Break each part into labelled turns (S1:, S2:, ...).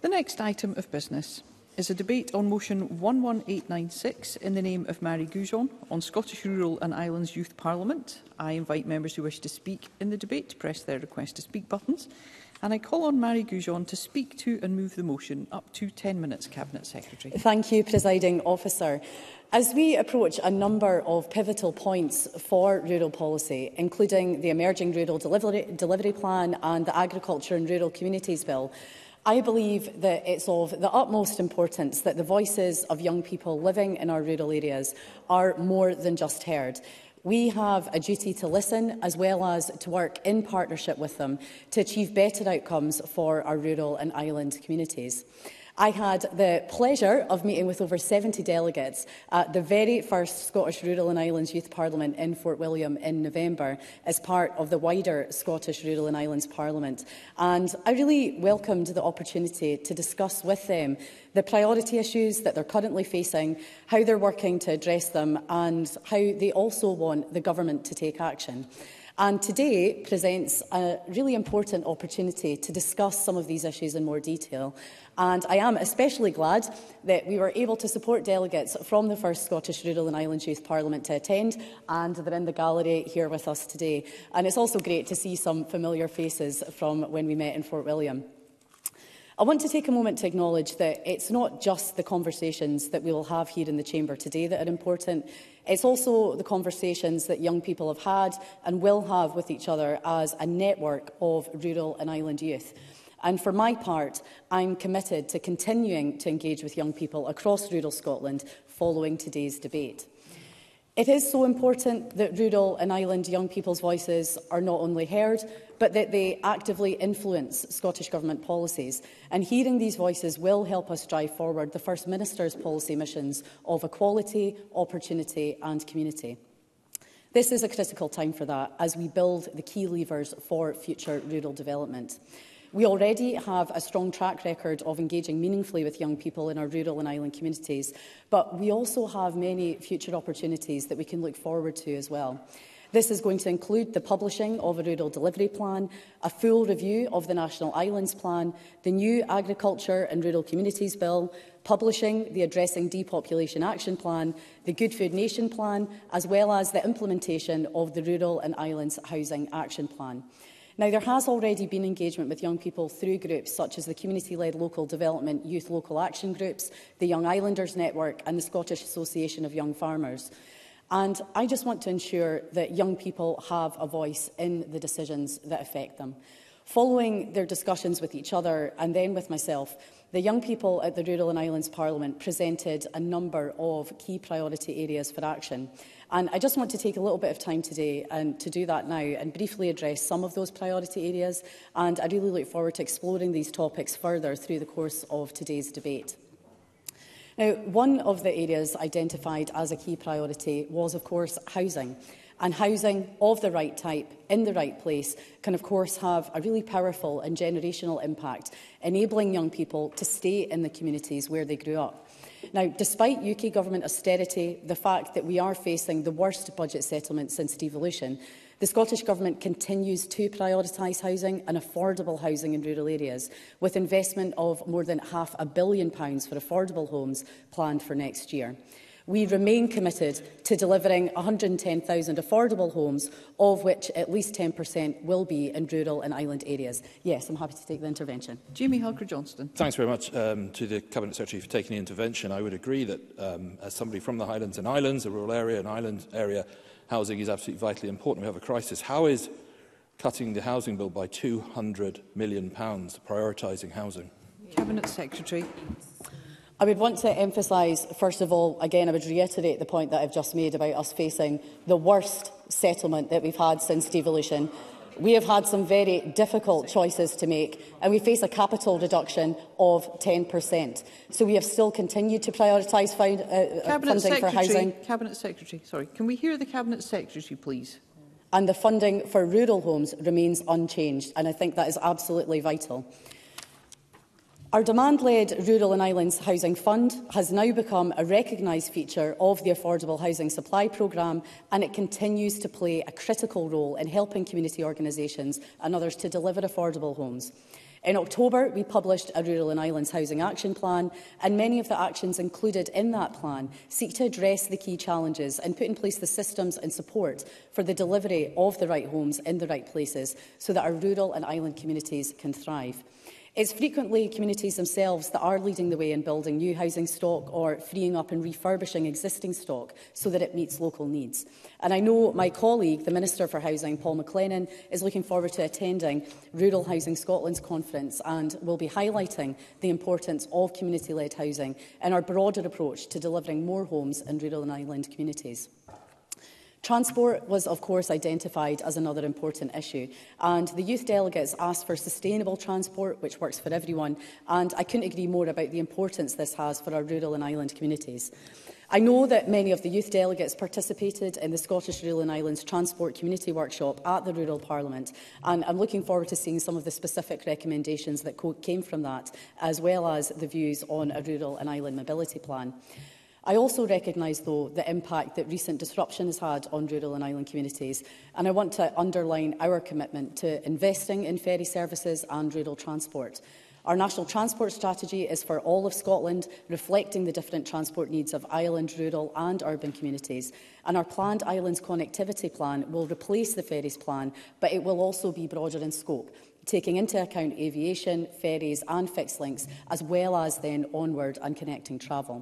S1: The next item of business is a debate on motion 11896 in the name of Marie Goujon on Scottish Rural and Islands Youth Parliament. I invite members who wish to speak in the debate to press their request to speak buttons, and I call on Marie Goujon to speak to and move the motion. Up to 10 minutes, Cabinet Secretary.
S2: Thank you, Presiding Officer. As we approach a number of pivotal points for rural policy, including the Emerging Rural Delivery Plan and the Agriculture and Rural Communities Bill, I believe that it's of the utmost importance that the voices of young people living in our rural areas are more than just heard. We have a duty to listen as well as to work in partnership with them to achieve better outcomes for our rural and island communities. I had the pleasure of meeting with over 70 delegates at the very first Scottish Rural and Islands Youth Parliament in Fort William in November as part of the wider Scottish Rural and Islands Parliament. And I really welcomed the opportunity to discuss with them the priority issues that they're currently facing, how they're working to address them, and how they also want the government to take action. And today presents a really important opportunity to discuss some of these issues in more detail. And I am especially glad that we were able to support delegates from the first Scottish Rural and Islands Youth Parliament to attend, and they're in the gallery here with us today. And it's also great to see some familiar faces from when we met in Fort William. I want to take a moment to acknowledge that it's not just the conversations that we will have here in the Chamber today that are important. It's also the conversations that young people have had and will have with each other as a network of rural and island youth. And for my part, I'm committed to continuing to engage with young people across rural Scotland following today's debate. It is so important that rural and island young people's voices are not only heard, but that they actively influence Scottish Government policies. And hearing these voices will help us drive forward the First Minister's policy missions of equality, opportunity and community. This is a critical time for that as we build the key levers for future rural development. We already have a strong track record of engaging meaningfully with young people in our rural and island communities, but we also have many future opportunities that we can look forward to as well. This is going to include the publishing of a rural delivery plan, a full review of the National Islands Plan, the new Agriculture and Rural Communities Bill, publishing the Addressing Depopulation Action Plan, the Good Food Nation Plan, as well as the implementation of the Rural and Islands Housing Action Plan. Now, there has already been engagement with young people through groups such as the Community-Led Local Development Youth Local Action Groups, the Young Islanders Network and the Scottish Association of Young Farmers. And I just want to ensure that young people have a voice in the decisions that affect them. Following their discussions with each other and then with myself, the young people at the Rural and Islands Parliament presented a number of key priority areas for action. And I just want to take a little bit of time today to do that now and briefly address some of those priority areas. And I really look forward to exploring these topics further through the course of today's debate. Now, one of the areas identified as a key priority was, of course, housing. And housing of the right type, in the right place, can of course have a really powerful and generational impact, enabling young people to stay in the communities where they grew up. Now, despite UK Government austerity, the fact that we are facing the worst budget settlement since devolution, the Scottish Government continues to prioritise housing and affordable housing in rural areas, with investment of more than £500 million for affordable homes planned for next year. We remain committed to delivering 110,000 affordable homes, of which at least 10% will be in rural and island areas. Yes, I'm happy to take the intervention.
S1: Jamie Halker-Johnston.
S3: Thanks very much to the Cabinet Secretary for taking the intervention. I would agree that as somebody from the Highlands and Islands, a rural area and island area, housing is absolutely vitally important. We have a crisis. How is cutting the housing bill by £200 million prioritising housing?
S1: Cabinet Secretary.
S2: I would want to emphasise, first of all, again, I would reiterate the point that I've just made about us facing the worst settlement that we've had since devolution. We have had some very difficult choices to make, and we face a capital reduction of 10%. So we have still continued to prioritise funding for housing.
S1: Cabinet Secretary, sorry. Can we hear the Cabinet Secretary, please?
S2: And the funding for rural homes remains unchanged, and I think that is absolutely vital. Our demand-led Rural and Islands Housing Fund has now become a recognised feature of the Affordable Housing Supply Programme, and it continues to play a critical role in helping community organisations and others to deliver affordable homes. In October, we published a Rural and Islands Housing Action Plan, and many of the actions included in that plan seek to address the key challenges and put in place the systems and support for the delivery of the right homes in the right places so that our rural and island communities can thrive. It's frequently communities themselves that are leading the way in building new housing stock or freeing up and refurbishing existing stock so that it meets local needs. And I know my colleague, the Minister for Housing, Paul McLennan, is looking forward to attending Rural Housing Scotland's conference and will be highlighting the importance of community-led housing and our broader approach to delivering more homes in rural and island communities. Transport was, of course, identified as another important issue, and the youth delegates asked for sustainable transport, which works for everyone, and I couldn't agree more about the importance this has for our rural and island communities. I know that many of the youth delegates participated in the Scottish Rural and Islands Transport Community Workshop at the Rural Parliament, and I'm looking forward to seeing some of the specific recommendations that came from that, as well as the views on a rural and island mobility plan. I also recognise, though, the impact that recent disruption has had on rural and island communities, and I want to underline our commitment to investing in ferry services and rural transport. Our National Transport Strategy is for all of Scotland, reflecting the different transport needs of island, rural and urban communities. And our planned Islands Connectivity Plan will replace the Ferries Plan, but it will also be broader in scope, taking into account aviation, ferries and fixed links, as well as then onward and connecting travel.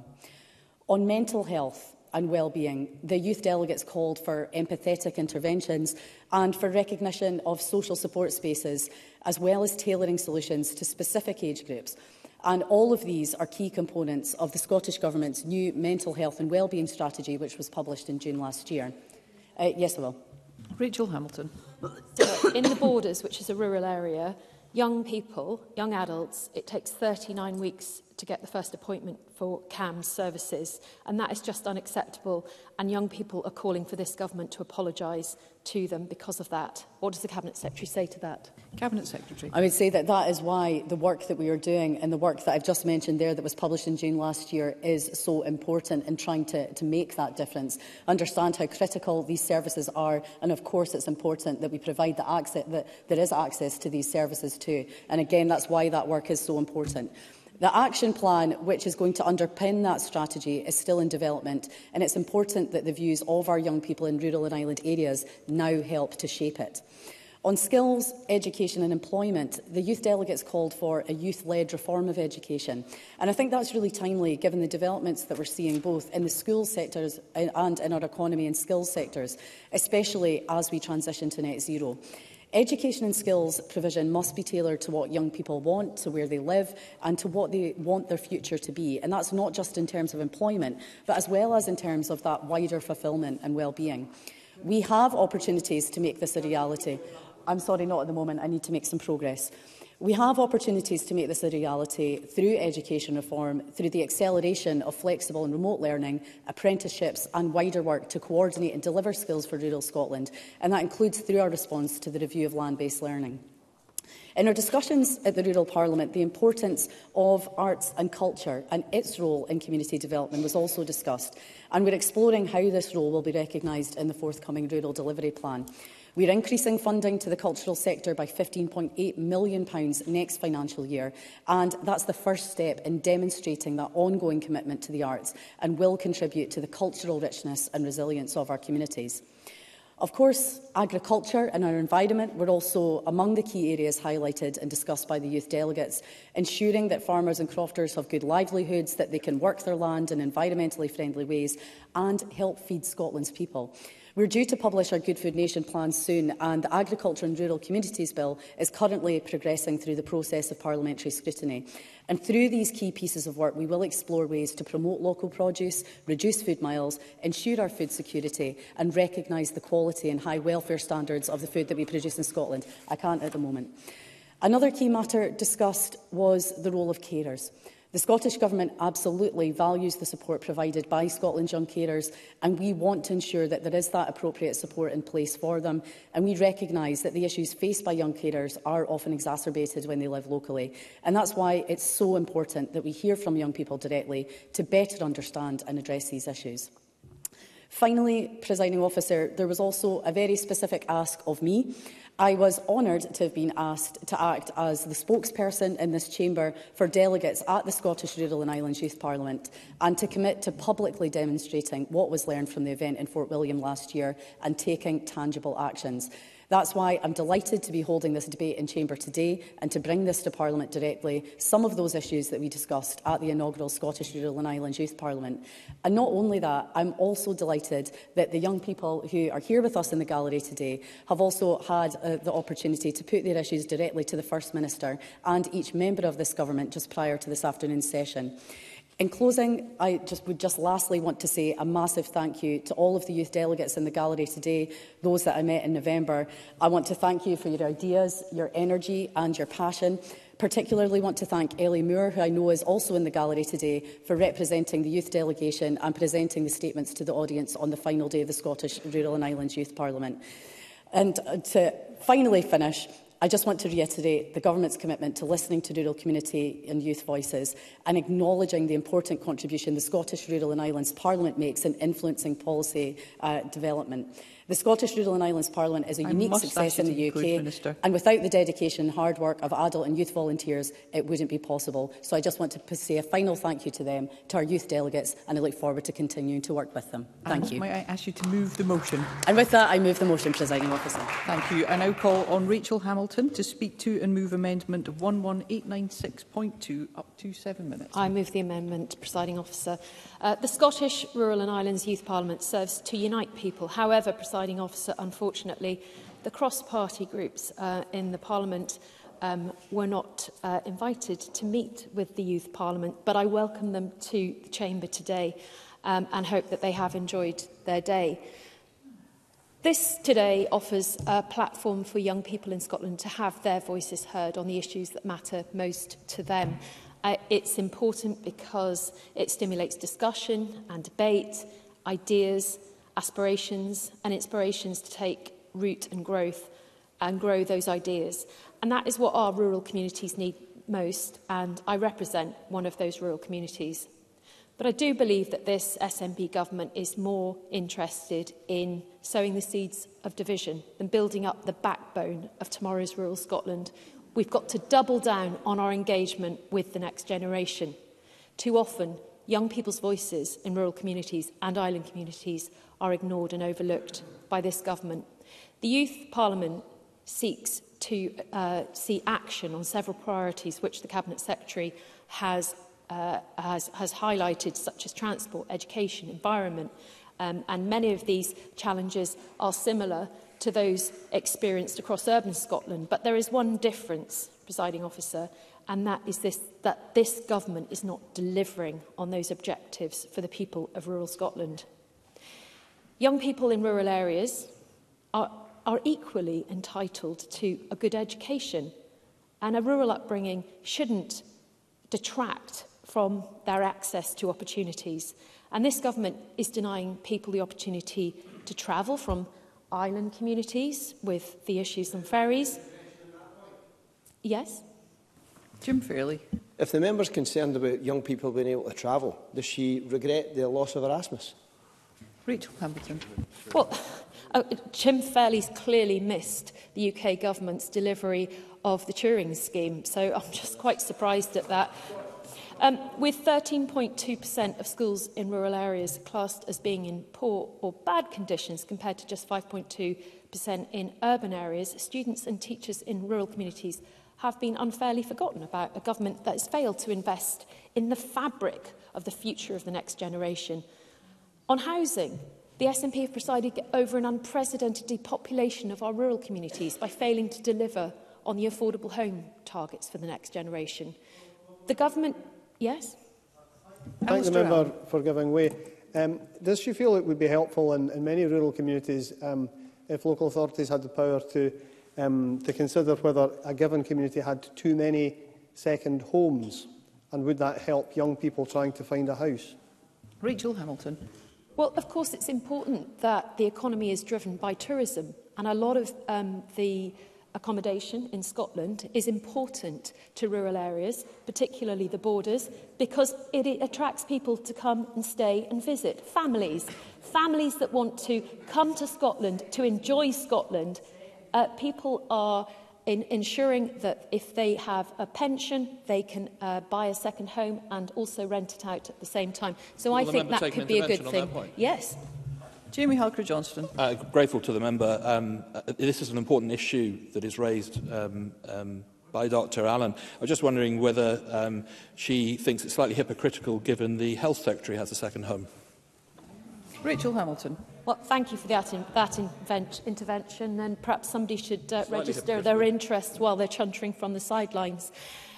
S2: On mental health and well-being, the youth delegates called for empathetic interventions and for recognition of social support spaces, as well as tailoring solutions to specific age groups. And all of these are key components of the Scottish Government's new mental health and well-being strategy, which was published in June last year. Yes, I will.
S1: Rachel Hamilton.
S4: So, in the Borders, which is a rural area, young people, young adults, it takes 39 weeks to get the first appointment for CAMS services, and that is just unacceptable, and young people are calling for this government to apologise to them because of that. What does the Cabinet Secretary say to that?
S1: Cabinet Secretary.
S2: I would say that that is why the work that we are doing and the work that I've just mentioned there that was published in June last year is so important in trying to make that difference, understand how critical these services are, and of course it's important that we provide the access, that there is access to these services too. And again, that's why that work is so important. The action plan, which is going to underpin that strategy, is still in development, and it's important that the views of our young people in rural and island areas now help to shape it. On skills, education and employment, the youth delegates called for a youth-led reform of education. And I think that's really timely, given the developments that we're seeing both in the school sectors and in our economy and skills sectors, especially as we transition to net zero. Education and skills provision must be tailored to what young people want, to where they live and to what they want their future to be. And that's not just in terms of employment, but as well as in terms of that wider fulfilment and well-being. We have opportunities to make this a reality. I'm sorry, not at the moment. I need to make some progress. We have opportunities to make this a reality through education reform, through the acceleration of flexible and remote learning, apprenticeships and wider work to coordinate and deliver skills for rural Scotland, and that includes through our response to the review of land-based learning. In our discussions at the Rural Parliament, the importance of arts and culture and its role in community development was also discussed, and we're exploring how this role will be recognised in the forthcoming Rural Delivery Plan. We're increasing funding to the cultural sector by £15.8 million next financial year, and that's the first step in demonstrating that ongoing commitment to the arts and will contribute to the cultural richness and resilience of our communities. Of course, agriculture and our environment were also among the key areas highlighted and discussed by the youth delegates, ensuring that farmers and crofters have good livelihoods, that they can work their land in environmentally friendly ways and help feed Scotland's people. We're due to publish our Good Food Nation plan soon, and the Agriculture and Rural Communities Bill is currently progressing through the process of parliamentary scrutiny. And through these key pieces of work, we will explore ways to promote local produce, reduce food miles, ensure our food security and recognise the quality and high welfare standards of the food that we produce in Scotland. I can't at the moment. Another key matter discussed was the role of carers. The Scottish Government absolutely values the support provided by Scotland's young carers, and we want to ensure that there is that appropriate support in place for them. And we recognise that the issues faced by young carers are often exacerbated when they live locally. And that's why it's so important that we hear from young people directly to better understand and address these issues. Finally, Presiding Officer, there was also a very specific ask of me. I was honoured to have been asked to act as the spokesperson in this chamber for delegates at the Scottish Rural and Islands Youth Parliament and to commit to publicly demonstrating what was learned from the event in Fort William last year and taking tangible actions. That's why I'm delighted to be holding this debate in Chamber today and to bring this to Parliament directly, some of those issues that we discussed at the inaugural Scottish Rural and Islands Youth Parliament. And not only that, I'm also delighted that the young people who are here with us in the gallery today have also had the opportunity to put their issues directly to the First Minister and each member of this government just prior to this afternoon's session. In closing, I would lastly want to say a massive thank you to all of the youth delegates in the gallery today, those that I met in November. I want to thank you for your ideas, your energy and your passion. Particularly want to thank Ellie Moore, who I know is also in the gallery today, for representing the youth delegation and presenting the statements to the audience on the final day of the Scottish Rural and Islands Youth Parliament. And to finally finish, I just want to reiterate the Government's commitment to listening to rural community and youth voices and acknowledging the important contribution the Scottish Rural and Islands Parliament makes in influencing policy development. The Scottish Rural and Islands Parliament is a unique success in the UK, and without the dedication and hard work of adult and youth volunteers, it wouldn't be possible. So I just want to say a final thank you to them, to our youth delegates, and I look forward to continuing to work with them. Thank you.
S1: May I ask you to move the motion?
S2: And with that, I move the motion, Presiding Officer.
S1: Thank you. I now call on Rachel Hamilton to speak to and move amendment 11896.2 up to 7 minutes.
S4: I move the amendment, Presiding Officer. The Scottish Rural and Islands Youth Parliament serves to unite people. However, Presiding Officer, unfortunately, the cross-party groups in the Parliament were not invited to meet with the Youth Parliament, but I welcome them to the Chamber today and hope that they have enjoyed their day. This today offers a platform for young people in Scotland to have their voices heard on the issues that matter most to them. It's important because it stimulates discussion and debate, ideas, aspirations and inspirations to take root and growth and grow those ideas. And that is what our rural communities need most, and I represent one of those rural communities. But I do believe that this SNP government is more interested in sowing the seeds of division than building up the backbone of tomorrow's rural Scotland. We've got to double down on our engagement with the next generation. Too often, young people's voices in rural communities and island communities are ignored and overlooked by this government. The Youth Parliament seeks to see action on several priorities which the Cabinet Secretary has highlighted, such as transport, education, environment, and many of these challenges are similar to those experienced across urban Scotland. But there is one difference, Presiding Officer, and that is that this government is not delivering on those objectives for the people of rural Scotland. Young people in rural areas are equally entitled to a good education, and a rural upbringing shouldn't detract from their access to opportunities. And this government is denying people the opportunity to travel from island communities with the issues on ferries. Yes?
S1: Jim Fairley.
S5: If the member's concerned about young people being able to travel, does she regret the loss of Erasmus?
S1: Rachel Hamilton.
S4: Well, Jim Fairley's clearly missed the UK government's delivery of the Turing scheme, so I'm just quite surprised at that. With 13.2% of schools in rural areas classed as being in poor or bad conditions compared to just 5.2% in urban areas, students and teachers in rural communities have been unfairly forgotten about a government that has failed to invest in the fabric of the future of the next generation. On housing, the SNP have presided over an unprecedented depopulation of our rural communities by failing to deliver on the affordable home targets for the next generation. The government... Yes?
S6: Thank the member for giving way. Does she feel it would be helpful in many rural communities if local authorities had the power to consider whether a given community had too many second homes And would that help young people trying to find a house?
S1: Rachel Hamilton.
S4: Well, of course, it's important that the economy is driven by tourism, and a lot of the accommodation in Scotland is important to rural areas, particularly the borders, because it attracts people to come and stay and visit. Families that want to come to Scotland to enjoy Scotland. People are ensuring that if they have a pension, they can buy a second home and also rent it out at the same time. So I think that could be a good thing. Yes.
S1: Jamie Halker-Johnston.
S3: Grateful to the member. This is an important issue that is raised by Dr Allen. I was just wondering whether she thinks it's slightly hypocritical given the Health Secretary has a second home.
S1: Rachel Hamilton.
S4: Well, thank you for that intervention, and perhaps somebody should register their interest while they're chuntering from the sidelines.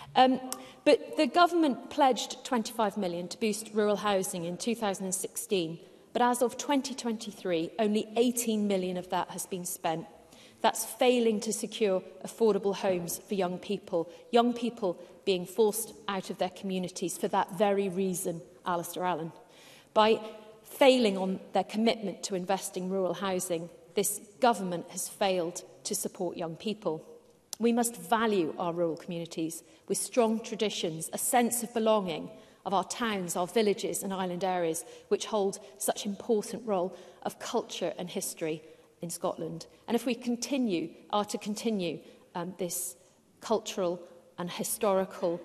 S4: But the government pledged £25 million to boost rural housing in 2016. But as of 2023, only £18 million of that has been spent. That's failing to secure affordable homes for young people being forced out of their communities for that very reason, Alistair Allen. By failing on their commitment to investing in rural housing, this government has failed to support young people. We must value our rural communities with strong traditions, a sense of belonging, of our towns, our villages and island areas, which hold such an important role of culture and history in Scotland. And if we are to continue this cultural and historical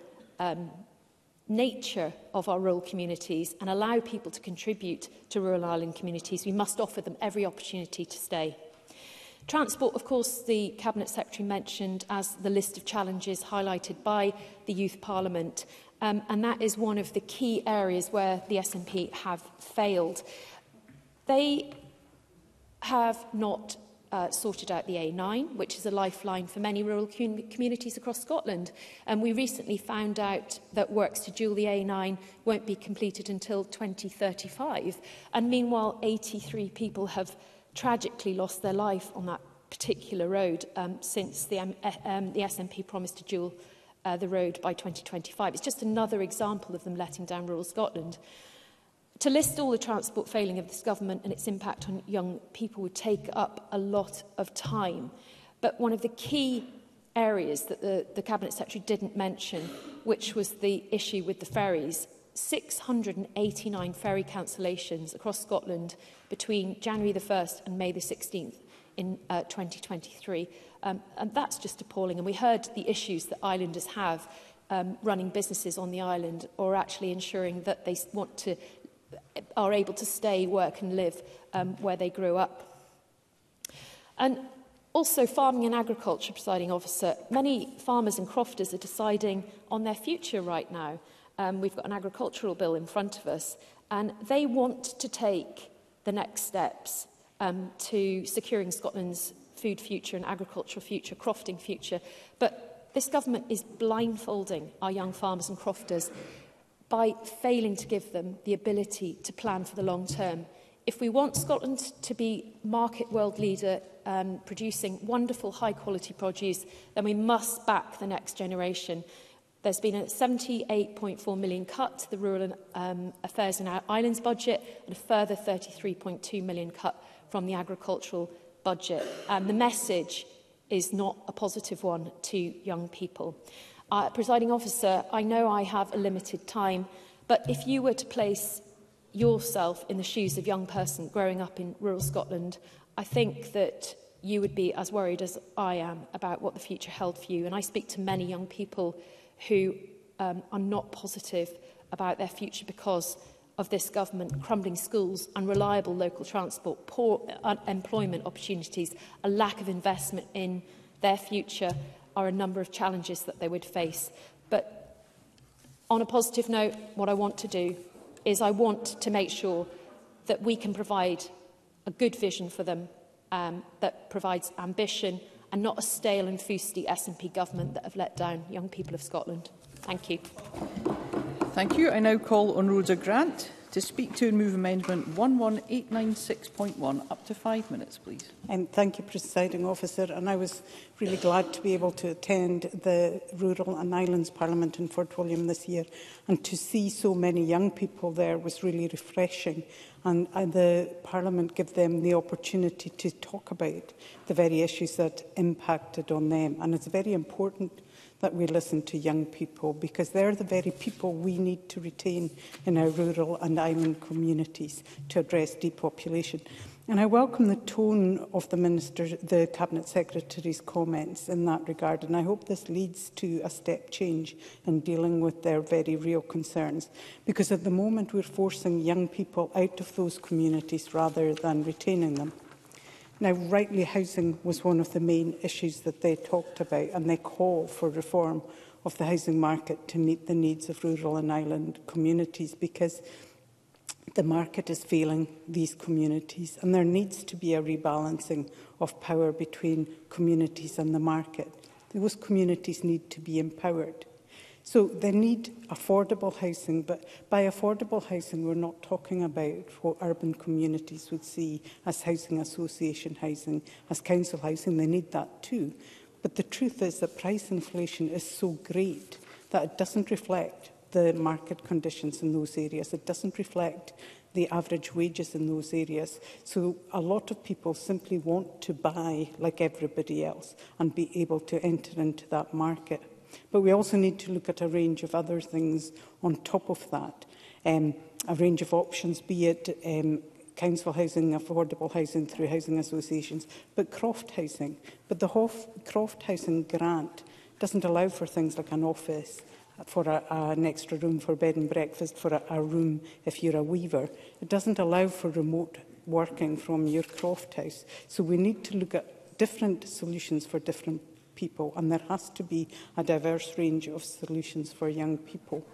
S4: nature of our rural communities and allow people to contribute to rural island communities, we must offer them every opportunity to stay. Transport, of course, the Cabinet Secretary mentioned as the list of challenges highlighted by the Youth Parliament. And that is one of the key areas where the SNP have failed. They have not sorted out the A9, which is a lifeline for many rural communities across Scotland. And we recently found out that works to dual the A9 won't be completed until 2035. And meanwhile, 83 people have tragically lost their life on that particular road since the SNP promised to dual the road by 2025. It's just another example of them letting down rural Scotland. To list all the transport failing of this government and its impact on young people would take up a lot of time. But one of the key areas that the Cabinet Secretary didn't mention, which was the issue with the ferries, 689 ferry cancellations across Scotland between January the 1st and May the 16th in 2023. And that's just appalling. And we heard the issues that islanders have running businesses on the island, or actually ensuring that they are able to stay, work and live where they grew up. And also farming and agriculture, Presiding Officer. Many farmers and crofters are deciding on their future right now. We've got an agricultural bill in front of us, and they want to take the next steps to securing Scotland's food future and agricultural future, crofting future. But this government is blindfolding our young farmers and crofters by failing to give them the ability to plan for the long term. If we want Scotland to be market world leader producing wonderful high quality produce, then we must back the next generation. There's been a £78.4 million cut to the Rural Affairs and Islands budget and a further £33.2 million cut from the agricultural budget. And the message is not a positive one to young people. Presiding Officer, I know I have a limited time, but if you were to place yourself in the shoes of a young person growing up in rural Scotland, I think that you would be as worried as I am about what the future held for you. And I speak to many young people who are not positive about their future because of this government. Crumbling schools, unreliable local transport, poor employment opportunities, a lack of investment in their future are a number of challenges that they would face. But on a positive note, what I want to do is I want to make sure that we can provide a good vision for them that provides ambition and not a stale and foosty SNP government that have let down young people of Scotland. Thank you.
S1: Thank you. I now call on Rhoda Grant To speak to and move amendment 11896.1, up to 5 minutes, please.
S7: Thank you, Presiding Officer. And I was really glad to be able to attend the Rural and Islands Parliament in Fort William this year, and to see so many young people there was really refreshing. And the Parliament gave them the opportunity to talk about the very issues that impacted on them. And it's very important that we listen to young people, because they're the very people we need to retain in our rural and island communities to address depopulation. And I welcome the tone of the Cabinet Secretary's comments in that regard, and I hope this leads to a step change in dealing with their very real concerns, because at the moment we're forcing young people out of those communities rather than retaining them. Now, rightly, housing was one of the main issues that they talked about, and they call for reform of the housing market to meet the needs of rural and island communities, because the market is failing these communities, and there needs to be a rebalancing of power between communities and the market. Those communities need to be empowered. So they need affordable housing, but by affordable housing we're not talking about what urban communities would see as housing association housing, as council housing. They need that too. But the truth is that price inflation is so great that it doesn't reflect the market conditions in those areas. It doesn't reflect the average wages in those areas. So a lot of people simply want to buy like everybody else and be able to enter into that market. But we also need to look at a range of other things on top of that, a range of options, be it council housing, affordable housing through housing associations, but croft housing. But the croft housing grant doesn't allow for things like an office, for an extra room for bed and breakfast, for a room if you're a weaver. It doesn't allow for remote working from your croft house. So we need to look at different solutions for different people, and there has to be a diverse range of solutions for young people.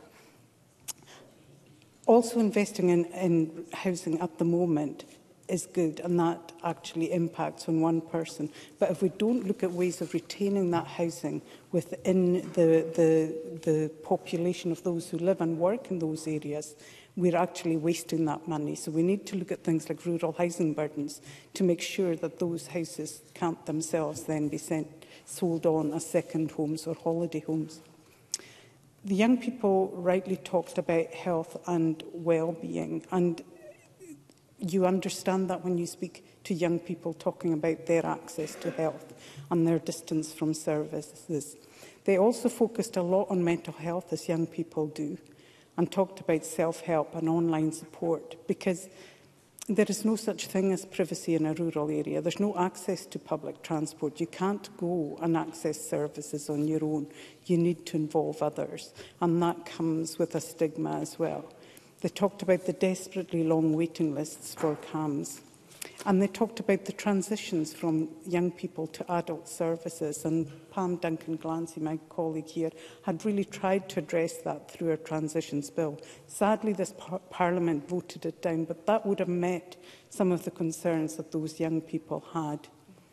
S7: Also, investing in housing at the moment is good, and that actually impacts on one person. But if we don't look at ways of retaining that housing within the population of those who live and work in those areas, we're actually wasting that money. So we need to look at things like rural housing burdens to make sure that those houses can't themselves then be sold on as second homes or holiday homes. The young people rightly talked about health and well-being, and you understand that when you speak to young people talking about their access to health and their distance from services. They also focused a lot on mental health, as young people do, and talked about self-help and online support, because there is no such thing as privacy in a rural area. There's no access to public transport. You can't go and access services on your own. You need to involve others, and that comes with a stigma as well. They talked about the desperately long waiting lists for CAMHS, and they talked about the transitions from young people to adult services, and Pam Duncan-Glancy, my colleague here, had really tried to address that through her transitions bill. Sadly, this Parliament voted it down, but that would have met some of the concerns that those young people had.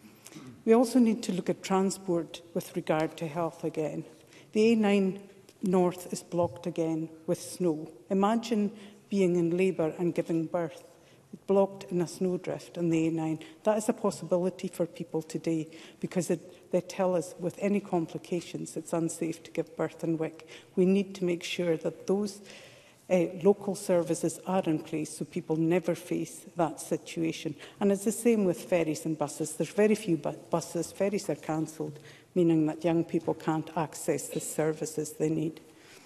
S7: We also need to look at transport with regard to health again. The A9 North is blocked again with snow. Imagine being in labour and giving birth, blocked in a snowdrift on the A9. That is a possibility for people today, because they tell us with any complications it's unsafe to give birth in Wick. We need to make sure that those local services are in place so people never face that situation. And it's the same with ferries and buses. There's very few buses. Ferries are cancelled, meaning that young people can't access the services they need.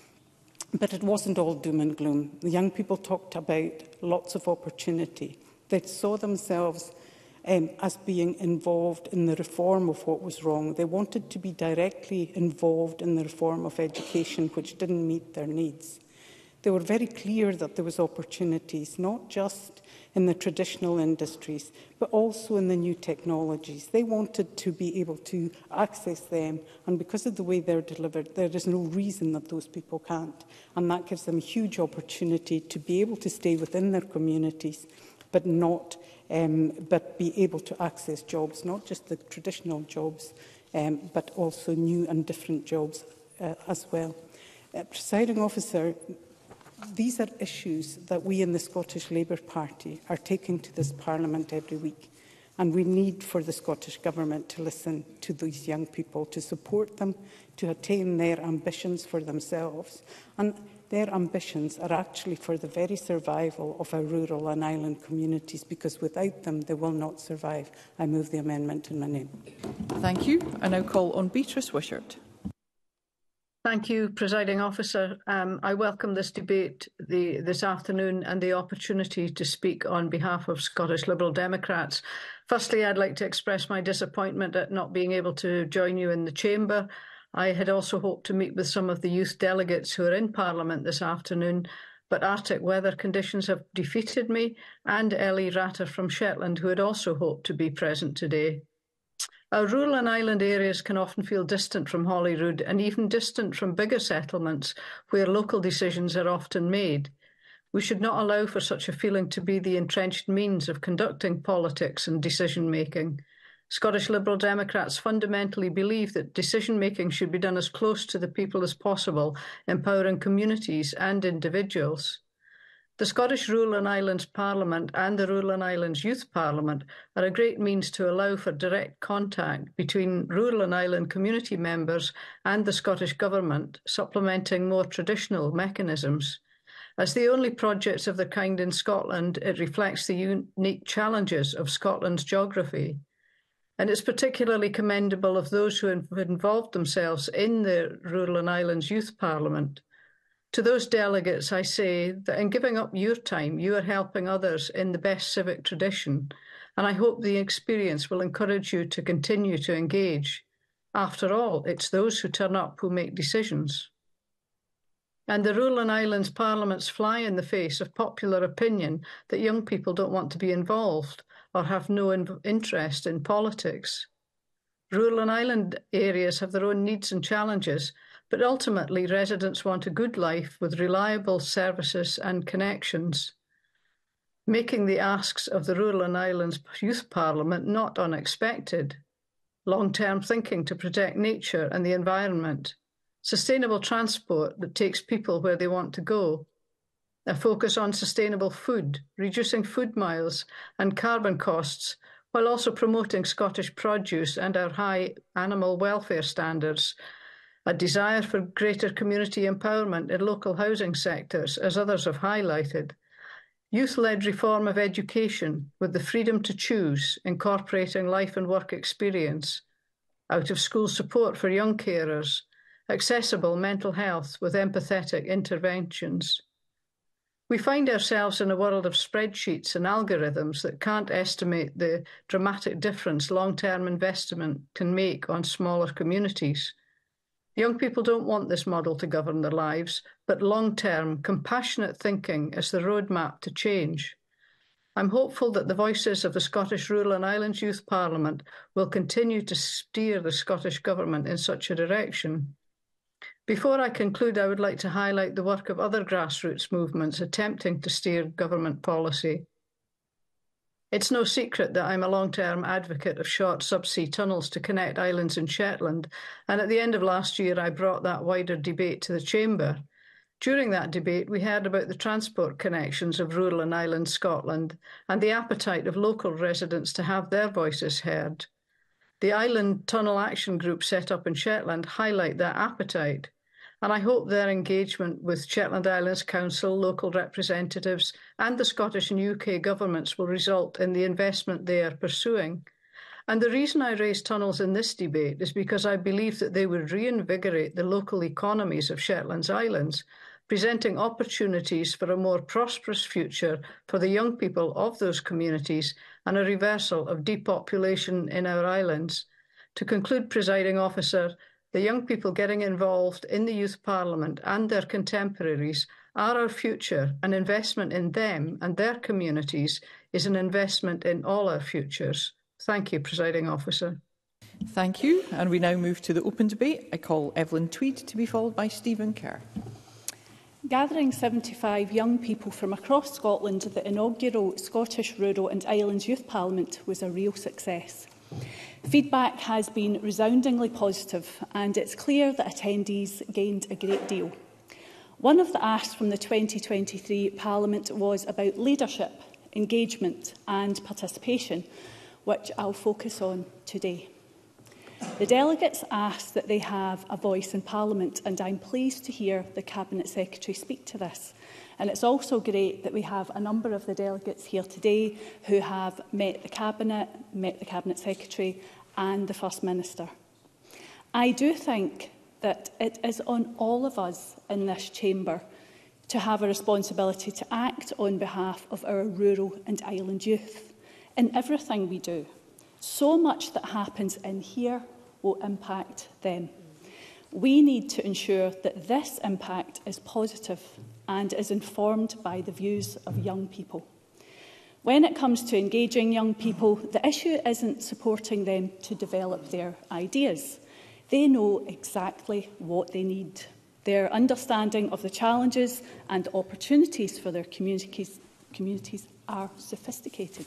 S7: But it wasn't all doom and gloom. The young people talked about lots of opportunity. They saw themselves as being involved in the reform of what was wrong. They wanted to be directly involved in the reform of education, which didn't meet their needs. They were very clear that there was opportunities, not just in the traditional industries, but also in the new technologies. They wanted to be able to access them, and because of the way they're delivered, there is no reason that those people can't. And that gives them a huge opportunity to be able to stay within their communities, but be able to access jobs, not just the traditional jobs, but also new and different jobs as well. Presiding Officer, these are issues that we in the Scottish Labour Party are taking to this Parliament every week. And we need for the Scottish Government to listen to these young people, to support them, to attain their ambitions for themselves. And their ambitions are actually for the very survival of our rural and island communities, because without them, they will not survive. I move the amendment in my name.
S1: Thank you. I now call on Beatrice Wishart.
S8: Thank you, Presiding Officer. I welcome this debate this afternoon and the opportunity to speak on behalf of Scottish Liberal Democrats. Firstly, I'd like to express my disappointment at not being able to join you in the Chamber. I had also hoped to meet with some of the youth delegates who are in Parliament this afternoon, but Arctic weather conditions have defeated me and Ellie Ratter from Shetland, who had also hoped to be present today. Our rural and island areas can often feel distant from Holyrood and even distant from bigger settlements where local decisions are often made. We should not allow for such a feeling to be the entrenched means of conducting politics and decision-making. Scottish Liberal Democrats fundamentally believe that decision-making should be done as close to the people as possible, empowering communities and individuals. The Scottish Rural and Islands Parliament and the Rural and Islands Youth Parliament are a great means to allow for direct contact between rural and island community members and the Scottish Government, supplementing more traditional mechanisms. As the only projects of the kind in Scotland, it reflects the unique challenges of Scotland's geography. And it's particularly commendable of those who have involved themselves in the Rural and Islands Youth Parliament. To those delegates, I say that in giving up your time, you are helping others in the best civic tradition, and I hope the experience will encourage you to continue to engage. After all, it's those who turn up who make decisions. And the Rural and Islands Parliaments fly in the face of popular opinion that young people don't want to be involved or have no interest in politics. Rural and island areas have their own needs and challenges, but ultimately residents want a good life with reliable services and connections, making the asks of the Rural and Islands Youth Parliament not unexpected. Long-term thinking to protect nature and the environment, sustainable transport that takes people where they want to go, a focus on sustainable food, reducing food miles and carbon costs, while also promoting Scottish produce and our high animal welfare standards, a desire for greater community empowerment in local housing sectors, as others have highlighted, youth-led reform of education with the freedom to choose, incorporating life and work experience, out-of-school support for young carers, accessible mental health with empathetic interventions. We find ourselves in a world of spreadsheets and algorithms that can't estimate the dramatic difference long-term investment can make on smaller communities. Young people don't want this model to govern their lives, but long-term, compassionate thinking is the roadmap to change. I'm hopeful that the voices of the Scottish Rural and Islands Youth Parliament will continue to steer the Scottish Government in such a direction. Before I conclude, I would like to highlight the work of other grassroots movements attempting to steer government policy. It's no secret that I'm a long-term advocate of short subsea tunnels to connect islands in Shetland, and at the end of last year I brought that wider debate to the Chamber. During that debate, we heard about the transport connections of rural and island Scotland and the appetite of local residents to have their voices heard. The Island Tunnel Action Group set up in Shetland highlight that appetite, and I hope their engagement with Shetland Islands Council, local representatives and the Scottish and UK governments will result in the investment they are pursuing. And the reason I raise tunnels in this debate is because I believe that they would reinvigorate the local economies of Shetland's Islands, presenting opportunities for a more prosperous future for the young people of those communities and a reversal of depopulation in our islands. To conclude, Presiding Officer, the young people getting involved in the Youth Parliament and their contemporaries are our future. An investment in them and their communities is an investment in all our futures. Thank you, Presiding Officer.
S1: Thank you. And we now move to the open debate. I call Evelyn Tweed to be followed by Stephen Kerr.
S9: Gathering 75 young people from across Scotland at the inaugural Scottish Rural and Islands Youth Parliament was a real success. Feedback has been resoundingly positive, and it's clear that attendees gained a great deal. One of the asks from the 2023 Parliament was about leadership, engagement and participation, which I'll focus on today. The delegates asked that they have a voice in Parliament, and I'm pleased to hear the Cabinet Secretary speak to this. And it's also great that we have a number of the delegates here today who have met the Cabinet Secretary and the First Minister. I do think that it is on all of us in this chamber to have a responsibility to act on behalf of our rural and island youth in everything we do. So much that happens in here will impact them. We need to ensure that this impact is positive and is informed by the views of young people. When it comes to engaging young people, the issue isn't supporting them to develop their ideas. They know exactly what they need. Their understanding of the challenges and opportunities for their communities are sophisticated.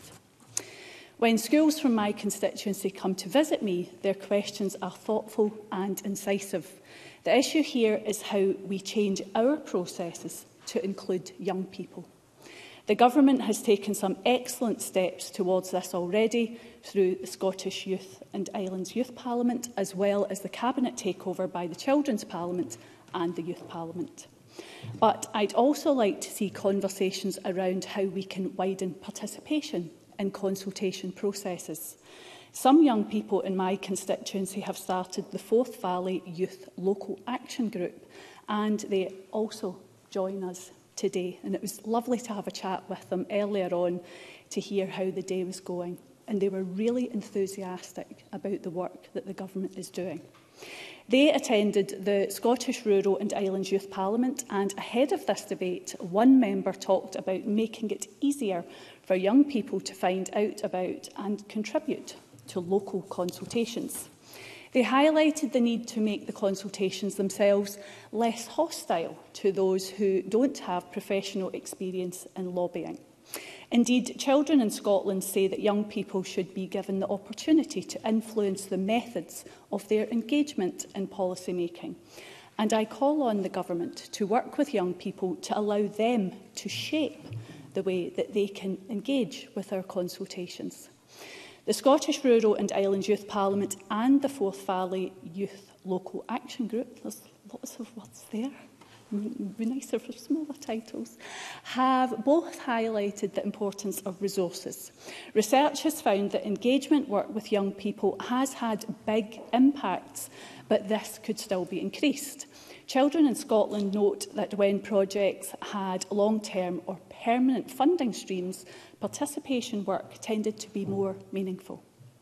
S9: When schools from my constituency come to visit me, their questions are thoughtful and incisive. The issue here is how we change our processes to include young people. The Government has taken some excellent steps towards this already through the Scottish Youth and Islands Youth Parliament, as well as the Cabinet takeover by the Children's Parliament and the Youth Parliament. But I'd also like to see conversations around how we can widen participation in consultation processes. Some young people in my constituency have started the Forth Valley Youth Local Action Group, and they also join us today. And it was lovely to have a chat with them earlier on to hear how the day was going. And they were really enthusiastic about the work that the Government is doing. They attended the Scottish Rural and Islands Youth Parliament, and ahead of this debate, one member talked about making it easier for young people to find out about and contribute to local consultations. They highlighted the need to make the consultations themselves less hostile to those who don't have professional experience in lobbying. Indeed, children in Scotland say that young people should be given the opportunity to influence the methods of their engagement in policy making. And I call on the Government to work with young people to allow them to shape the way that they can engage with our consultations. The Scottish Rural and Islands Youth Parliament and the Forth Valley Youth Local Action Group, there's lots of words there, would be nicer for smaller titles, have both highlighted the importance of resources. Research has found that engagement work with young people has had big impacts, but this could still be increased. Children in Scotland note that when projects had long-term or permanent funding streams, participation work tended to be more meaningful.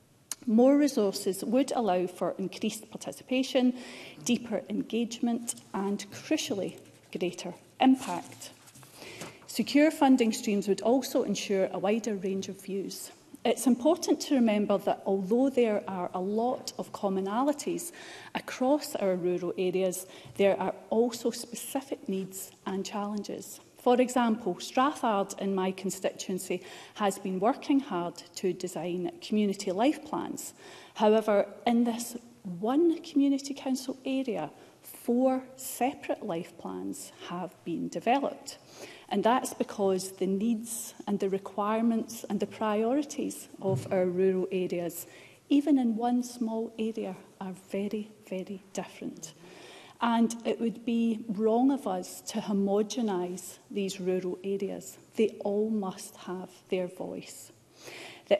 S9: More resources would allow for increased participation, deeper engagement and, crucially, greater impact. Secure funding streams would also ensure a wider range of views. It's important to remember that although there are a lot of commonalities across our rural areas, there are also specific needs and challenges. For example, Strathard in my constituency has been working hard to design community life plans. However, in this one community council area, 4 separate life plans have been developed. And that's because the needs and the requirements and the priorities of our rural areas, even in one small area, are very, very different. And it would be wrong of us to homogenise these rural areas. They all must have their voice. The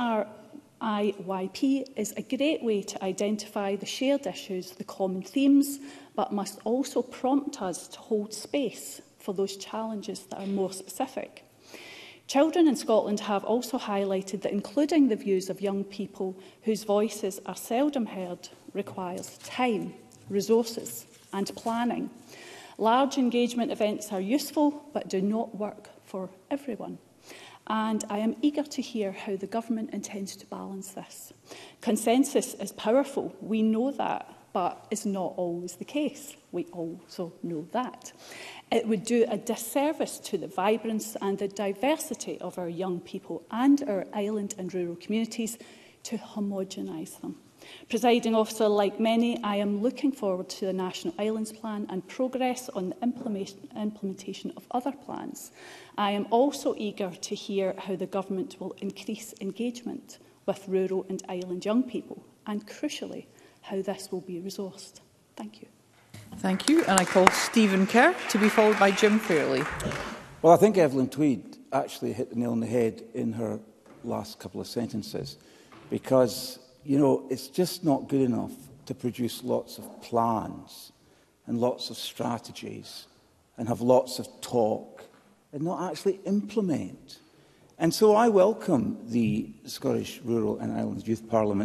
S9: SRIYP is a great way to identify the shared issues, the common themes, but must also prompt us to hold space for those challenges that are more specific. Children in Scotland have also highlighted that including the views of young people whose voices are seldom heard requires time, resources and planning. Large engagement events are useful but do not work for everyone. And I am eager to hear how the Government intends to balance this. Consensus is powerful, we know that, but is not always the case. We also know that. It would do a disservice to the vibrance and the diversity of our young people and our island and rural communities to homogenise them. Presiding Officer, like many, I am looking forward to the National Islands Plan and progress on the implementation of other plans. I am also eager to hear how the Government will increase engagement with rural and island young people, and crucially, how this will be resourced. Thank you.
S1: Thank you. And I call Stephen Kerr to be followed by Jim Fairley.
S10: Well, I think Evelyn Tweed actually hit the nail on the head in her last couple of sentences, because, you know, it's just not good enough to produce lots of plans and lots of strategies and have lots of talk and not actually implement. And so I welcome the Scottish Rural and Islands Youth Parliament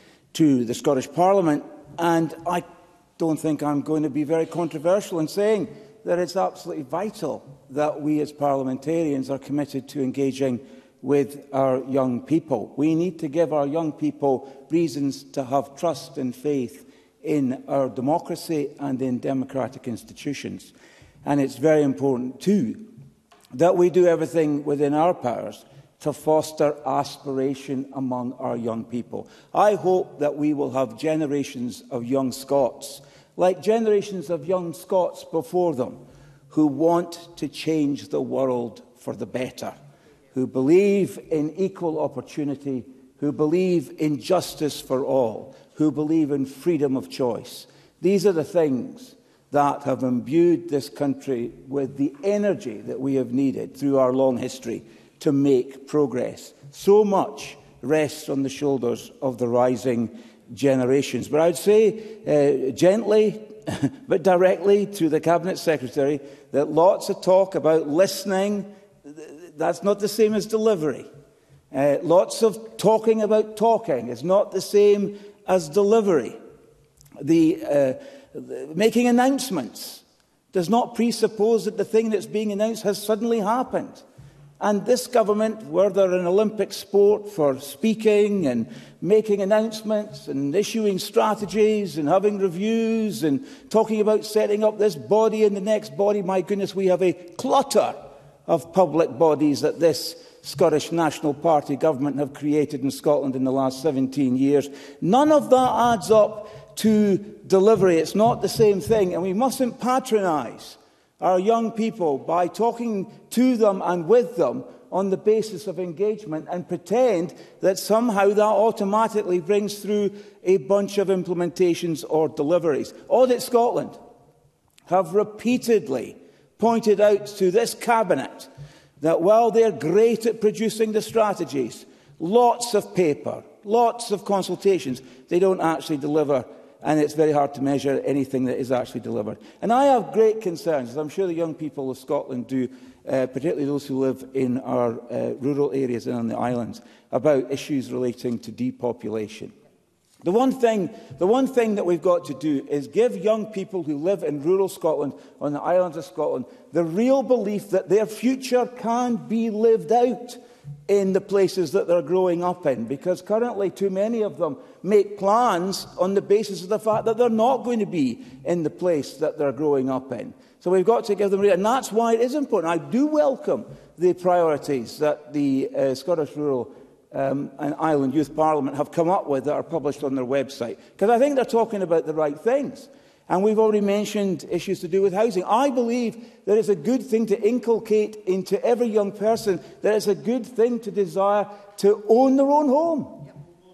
S10: to the Scottish Parliament, and I don't think I'm going to be very controversial in saying that it's absolutely vital that we as parliamentarians are committed to engaging with our young people. We need to give our young people reasons to have trust and faith in our democracy and in democratic institutions. And it's very important too that we do everything within our powers to foster aspiration among our young people. I hope that we will have generations of young Scots, like generations of young Scots before them, who want to change the world for the better, who believe in equal opportunity, who believe in justice for all, who believe in freedom of choice. These are the things that have imbued this country with the energy that we have needed through our long history to make progress. So much rests on the shoulders of the rising generations. But I would say gently but directly to the Cabinet Secretary that lots of talk about listening, that's not the same as delivery. Lots of talking about talking is not the same as delivery. Making announcements does not presuppose that the thing that's being announced has suddenly happened. And this government, were there an Olympic sport for speaking and making announcements and issuing strategies and having reviews and talking about setting up this body and the next body, my goodness, we have a clutter of public bodies that this Scottish National Party government have created in Scotland in the last 17 years. None of that adds up to delivery. It's not the same thing, and we mustn't patronise our young people by talking to them and with them on the basis of engagement and pretend that somehow that automatically brings through a bunch of implementations or deliveries. Audit Scotland have repeatedly pointed out to this Cabinet that while they're great at producing the strategies, lots of paper, lots of consultations, they don't actually deliver. And it's very hard to measure anything that is actually delivered. And I have great concerns, as I'm sure the young people of Scotland do, particularly those who live in our rural areas and on the islands, about issues relating to depopulation. The one thing that we've got to do is give young people who live in rural Scotland, on the islands of Scotland, the real belief that their future can be lived out in the places that they're growing up in, because currently too many of them make plans on the basis of the fact that they're not going to be in the place that they're growing up in. So we've got to give them, and that's why it is important. I do welcome the priorities that the Scottish Rural and Island Youth Parliament have come up with that are published on their website, because I think they're talking about the right things. And we've already mentioned issues to do with housing. I believe that it's a good thing to inculcate into every young person that it's a good thing to desire to own their own home.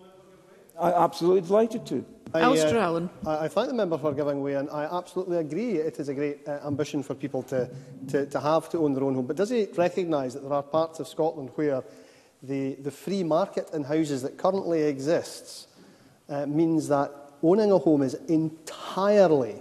S10: I'm absolutely delighted to.
S1: Alistair Allen.
S6: I thank the member for giving way, and I absolutely agree it is a great ambition for people to have to own their own home. But does he recognise that there are parts of Scotland where the free market in houses that currently exists means that owning a home is entirely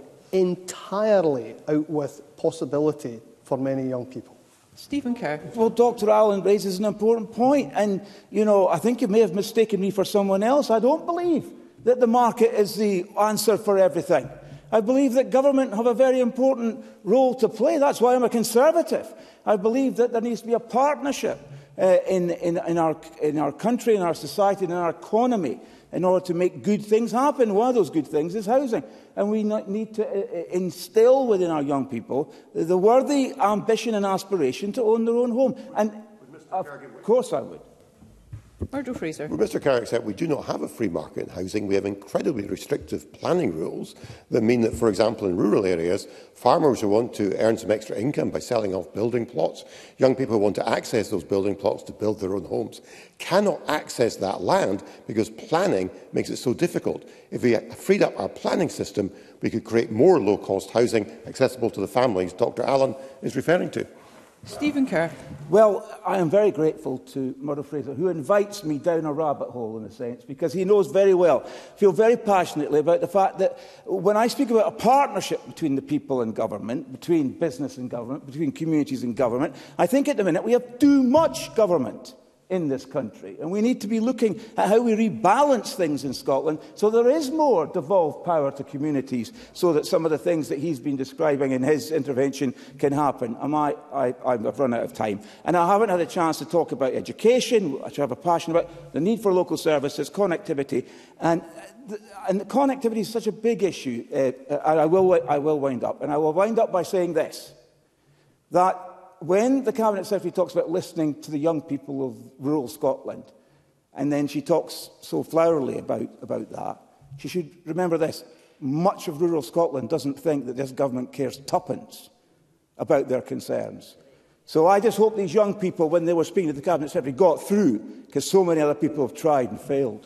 S6: out with possibility for many young people?
S1: Stephen Kerr.
S10: Well, Dr. Allen raises an important point, and, you know, I think you may have mistaken me for someone else. I don't believe that the market is the answer for everything. I believe that government have a very important role to play. That's why I'm a Conservative. I believe that there needs to be a partnership in our country, in our society, in our economy, in order to make good things happen. One of those good things is housing. And we need to instill within our young people the worthy ambition and aspiration to own their own home. And of course I would.
S1: Murdo Fraser.
S11: Well, Mr Carrick said we do not have a free market in housing. We have incredibly restrictive planning rules that mean that, for example, in rural areas, farmers who want to earn some extra income by selling off building plots, young people who want to access those building plots to build their own homes, cannot access that land because planning makes it so difficult. If we freed up our planning system, we could create more low-cost housing accessible to the families Dr Allen is referring to.
S1: Stephen Kerr.
S10: Well, I am very grateful to Murdo Fraser, who invites me down a rabbit hole, in a sense, because he knows very well, feel very passionately about the fact that when I speak about a partnership between the people and government, between business and government, between communities and government, I think at the minute we have too much government in this country. And we need to be looking at how we rebalance things in Scotland so there is more devolved power to communities so that some of the things that he's been describing in his intervention can happen. I've run out of time. And I haven't had a chance to talk about education, which I have a passion about, the need for local services, connectivity. And connectivity is such a big issue. And I will wind up. And I will wind up by saying this, that when the Cabinet Secretary talks about listening to the young people of rural Scotland, and then she talks so flowerily about that, she should remember this. Much of rural Scotland doesn't think that this government cares tuppence about their concerns. So I just hope these young people, when they were speaking to the Cabinet Secretary, got through, because so many other people have tried and failed.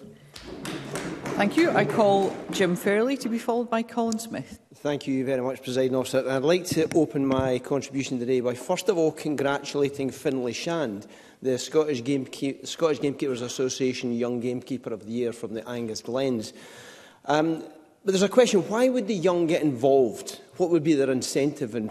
S1: Thank you. I call Jim Fairley to be followed by Colin Smith.
S5: Thank you very much, Presiding Officer. And I'd like to open my contribution today by first of all congratulating Finlay Shand, the Scottish Gamekeepers Association Young Gamekeeper of the Year from the Angus Glens. But there's a question, why would the young get involved? What would be their incentive and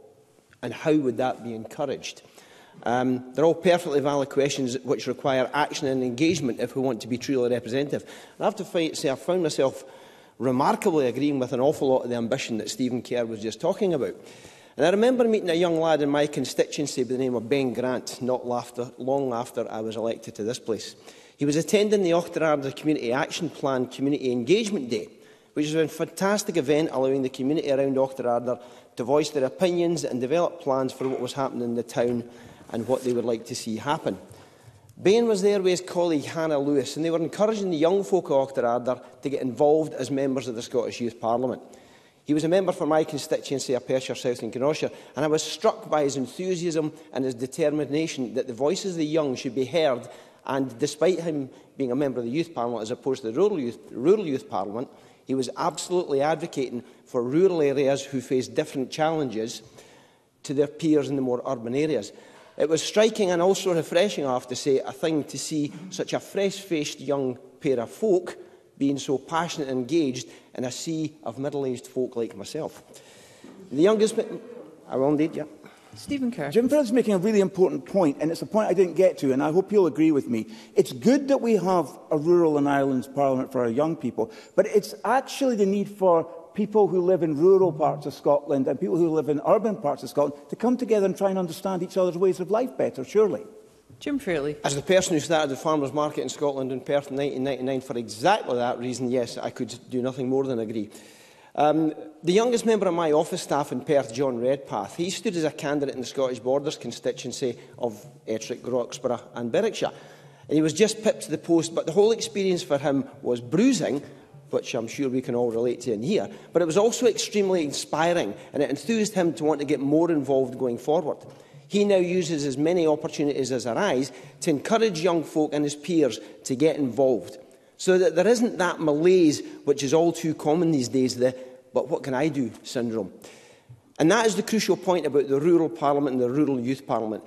S5: how would that be encouraged? They're all perfectly valid questions which require action and engagement if we want to be truly representative. And I have to say I found myself remarkably agreeing with an awful lot of the ambition that Stephen Kerr was just talking about. And I remember meeting a young lad in my constituency by the name of Ben Grant, long after I was elected to this place. He was attending the Auchterarder Community Action Plan Community Engagement Day, which was a fantastic event allowing the community around Auchterarder to voice their opinions and develop plans for what was happening in the town and what they would like to see happen. Ben was there with his colleague Hannah Lewis, and they were encouraging the young folk of Auchterarder to get involved as members of the Scottish Youth Parliament. He was a member for my constituency of Perthshire South and Kinrossshire, and I was struck by his enthusiasm and his determination that the voices of the young should be heard, and despite him being a member of the Youth Parliament as opposed to the Rural Youth Parliament, he was absolutely advocating for rural areas who face different challenges to their peers in the more urban areas. It was striking and also refreshing, I have to say, to see such a fresh-faced young pair of folk being so passionate and engaged in a sea of middle-aged folk like myself. The youngest... I will indeed, yeah.
S1: Stephen Kerr.
S10: Jim Farrell's making a really important point, and it's a point I didn't get to, and I hope you'll agree with me. It's good that we have a rural and islands parliament for our young people, but it's actually the need for people who live in rural parts of Scotland and people who live in urban parts of Scotland to come together and try and understand each other's ways of life better, surely.
S1: Jim Fairley.
S5: As the person who started the farmers' market in Scotland in Perth in 1999 for exactly that reason, yes, I could do nothing more than agree. The youngest member of my office staff in Perth, John Redpath, he stood as a candidate in the Scottish Borders constituency of Ettrick, Roxburgh and Berwickshire. And he was just pipped to the post, but the whole experience for him was bruising, which I'm sure we can all relate to in here, but it was also extremely inspiring, and it enthused him to want to get more involved going forward. He now uses as many opportunities as arise to encourage young folk and his peers to get involved, so that there isn't that malaise which is all too common these days, the "but what can I do" syndrome. And that is the crucial point about the rural parliament and the rural youth parliament.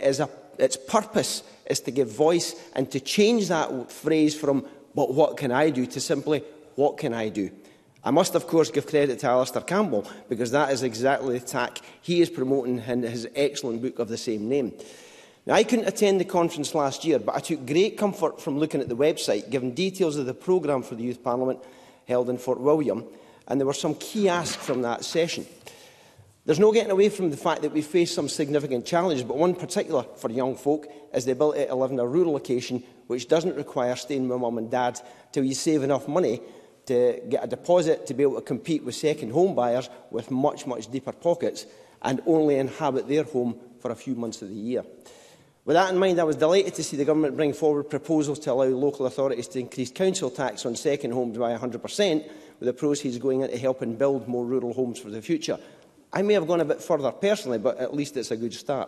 S5: Its purpose is to give voice and to change that phrase from "but what can I do" to simply "what can I do?" I must, of course, give credit to Alistair Campbell, because that is exactly the tack he is promoting in his excellent book of the same name. Now, I couldn't attend the conference last year, but I took great comfort from looking at the website, given details of the programme for the Youth Parliament held in Fort William, and there were some key asks from that session. There's no getting away from the fact that we face some significant challenges, but one particular for young folk is the ability to live in a rural location which doesn't require staying with mum and dad till you save enough money to get a deposit to be able to compete with second home buyers with much, much deeper pockets and only inhabit their home for a few months of the year. With that in mind, I was delighted to see the Government bring forward proposals to allow local authorities to increase council tax on second homes by 100%, with the proceeds going into helping build more rural homes for the future. I may have gone a bit further personally, but at least it's a good start.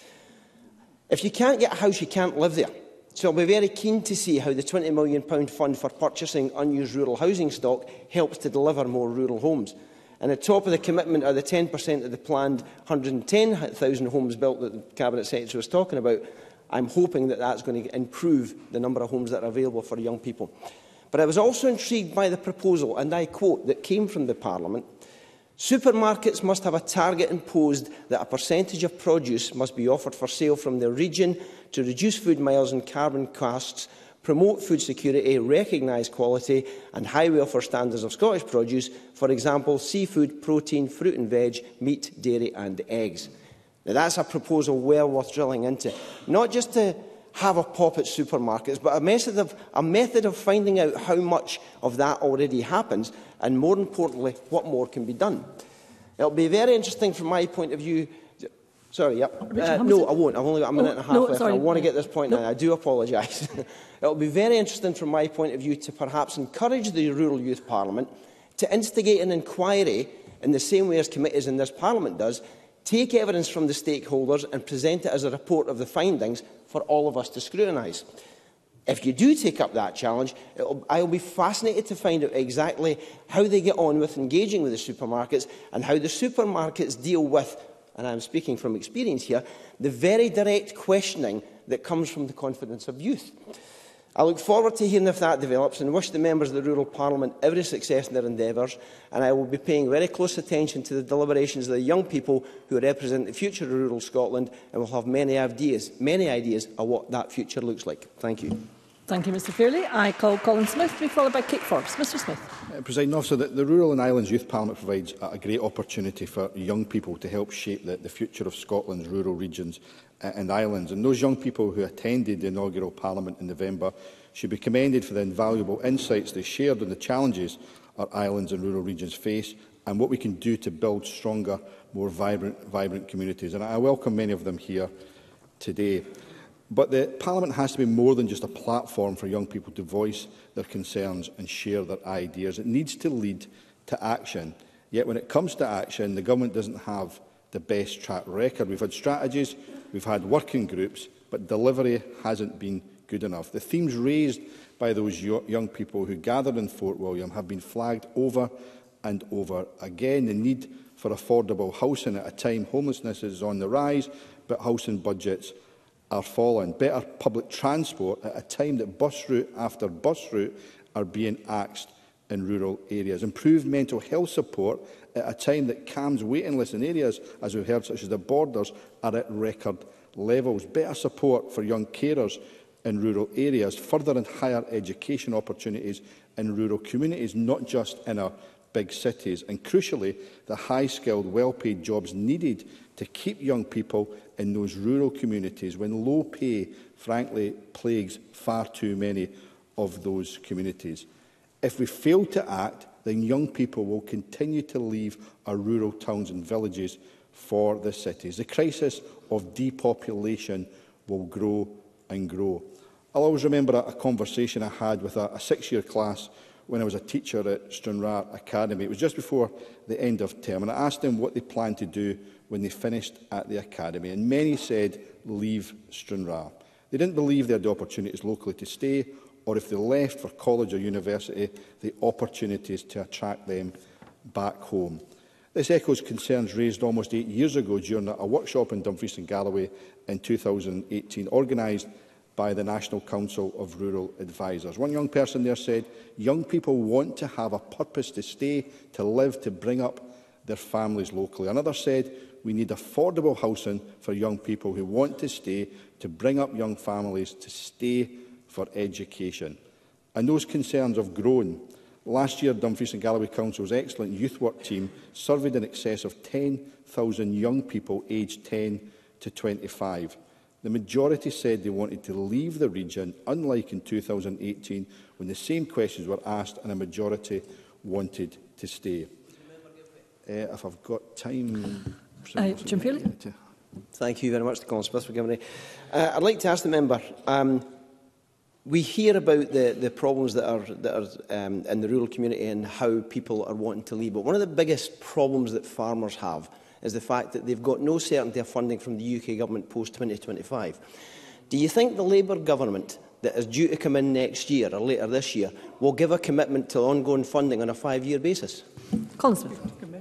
S5: If you can't get a house, you can't live there. So I'll be very keen to see how the £20 million fund for purchasing unused rural housing stock helps to deliver more rural homes. And at the top of the commitment are the 10% of the planned 110,000 homes built that the Cabinet Secretary was talking about. I'm hoping that that's going to improve the number of homes that are available for young people. But I was also intrigued by the proposal, and I quote, that came from the Parliament: supermarkets must have a target imposed that a percentage of produce must be offered for sale from their region to reduce food miles and carbon costs, promote food security, recognise quality and high welfare standards of Scottish produce, for example, seafood, protein, fruit and veg, meat, dairy and eggs. Now, that's a proposal well worth drilling into, not just to have a pop at supermarkets, but a method of finding out how much of that already happens, and more importantly, what more can be done. It will be very interesting from my point of view. Sorry, yep. No, I won't. I've only got a minute and a half left. I want to get this point now. I do apologise. It will be very interesting from my point of view to perhaps encourage the Rural Youth Parliament to instigate an inquiry in the same way as committees in this Parliament does, take evidence from the stakeholders and present it as a report of the findings for all of us to scrutinise. If you do take up that challenge, I will be fascinated to find out exactly how they get on with engaging with the supermarkets and how the supermarkets deal with, and I'm speaking from experience here, the very direct questioning that comes from the confidence of youth. I look forward to hearing if that develops and wish the members of the Rural Parliament every success in their endeavours, and I will be paying very close attention to the deliberations of the young people who represent the future of rural Scotland, and will have many ideas of what that future looks like. Thank you.
S1: Thank you, Mr Fairley. I call Colin Smith to be followed by Kate Forbes. Mr Smith.
S12: Presiding Officer, the Rural and Islands Youth Parliament provides a great opportunity for young people to help shape the future of Scotland's rural regions and islands. And those young people who attended the inaugural Parliament in November should be commended for the invaluable insights they shared on the challenges our islands and rural regions face and what we can do to build stronger, more vibrant communities. And I welcome many of them here today. But the Parliament has to be more than just a platform for young people to voice their concerns and share their ideas. It needs to lead to action. Yet when it comes to action, the Government doesn't have the best track record. We've had strategies, we've had working groups, but delivery hasn't been good enough. The themes raised by those young people who gathered in Fort William have been flagged over and over again. The need for affordable housing at a time homelessness is on the rise, but housing budgets are falling. Better public transport at a time that bus route after bus route are being axed in rural areas. Improved mental health support at a time that CAMHS waiting lists in areas, as we've heard, such as the Borders, are at record levels. Better support for young carers in rural areas. Further and higher education opportunities in rural communities, not just in our big cities. And crucially, the high-skilled, well-paid jobs needed to keep young people in those rural communities when low pay, frankly, plagues far too many of those communities. If we fail to act, then young people will continue to leave our rural towns and villages for the cities. The crisis of depopulation will grow and grow. I'll always remember a conversation I had with a six-year class when I was a teacher at Stranraer Academy. It was just before the end of term, and I asked them what they planned to do when they finished at the academy, and many said, leave Stranraer. They didn't believe they had the opportunities locally to stay, or if they left for college or university, the opportunities to attract them back home. This echoes concerns raised almost 8 years ago during a workshop in Dumfries and Galloway in 2018, organised by the National Council of Rural Advisors. One young person there said, young people want to have a purpose to stay, to live, to bring up their families locally. Another said, we need affordable housing for young people who want to stay, to bring up young families, to stay for education. And those concerns have grown. Last year, Dumfries and Galloway Council's excellent youth work team surveyed in excess of 10,000 young people aged 10 to 25. The majority said they wanted to leave the region, unlike in 2018, when the same questions were asked and a majority wanted to stay. If I've got time...
S1: Jim Fairley?
S5: Thank you very much to Colin Smith for giving me. I'd like to ask the member, we hear about the problems that are in the rural community and how people are wanting to leave. But one of the biggest problems that farmers have is the fact that they've got no certainty of funding from the UK government post-2025. Do you think the Labour government that is due to come in next year or later this year will give a commitment to ongoing funding on a 5-year basis?
S1: Colin Smith.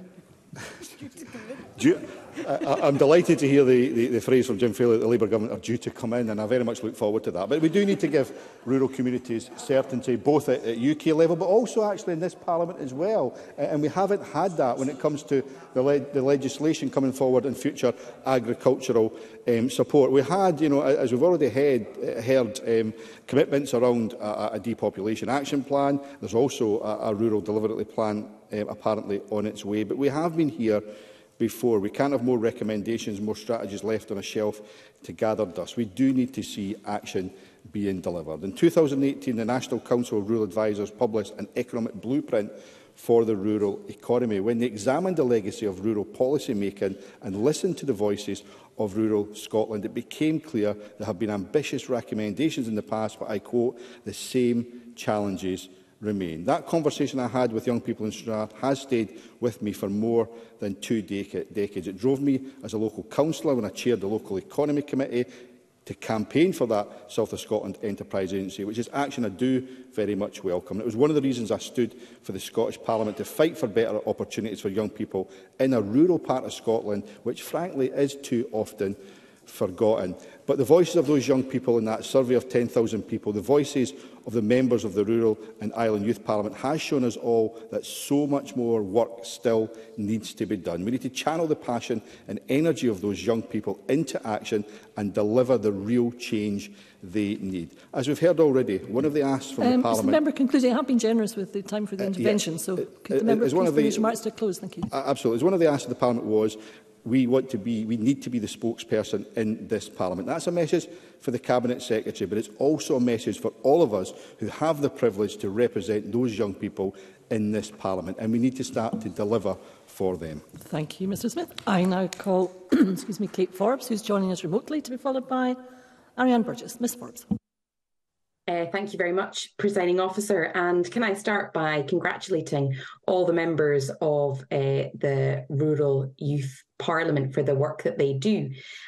S12: I'm delighted to hear the phrase from Jim Failey that the Labour government are due to come in, and I very much look forward to that. But we do need to give rural communities certainty, both at UK level, but also actually in this Parliament as well. And we haven't had that when it comes to the legislation coming forward in future agricultural support. We had, as we've already heard, commitments around a depopulation action plan. There's also a rural delivery plan apparently on its way. But we have been here before. We can't have more recommendations, more strategies left on a shelf to gather dust. We do need to see action being delivered. In 2018, the National Council of Rural Advisors published an economic blueprint for the rural economy. When they examined the legacy of rural policy making and listened to the voices of rural Scotland, it became clear there have been ambitious recommendations in the past, but I quote, "the same challenges remain." That conversation I had with young people in Stranraer has stayed with me for more than 2 decades. It drove me as a local councillor when I chaired the Local Economy Committee to campaign for that South of Scotland Enterprise Agency, which is action I do very much welcome. It was one of the reasons I stood for the Scottish Parliament to fight for better opportunities for young people in a rural part of Scotland, which frankly is too often forgotten. But the voices of those young people in that survey of 10,000 people, the voices of the members of the Rural and Island Youth Parliament has shown us all that so much more work still needs to be done. We need to channel the passion and energy of those young people into action and deliver the real change they need. As we've heard already, one of the asks from the Parliament...
S1: Mr Member, concluding, I have been generous with the time for the intervention, so could the member please bring his remarks to a close? Thank you.
S12: Absolutely. As one of the asks of the Parliament was, we need to be the spokesperson in this Parliament. That's a message for the Cabinet Secretary, but it's also a message for all of us who have the privilege to represent those young people in this Parliament, and we need to start to deliver for them.
S1: Thank you, Mr Smith. I now call Kate Forbes, who's joining us remotely, to be followed by Ariane Burgess. Ms Forbes.
S13: Thank you very much, Presiding Officer. And can I start by congratulating all the members of the Rural Youth Parliament for the work that they do.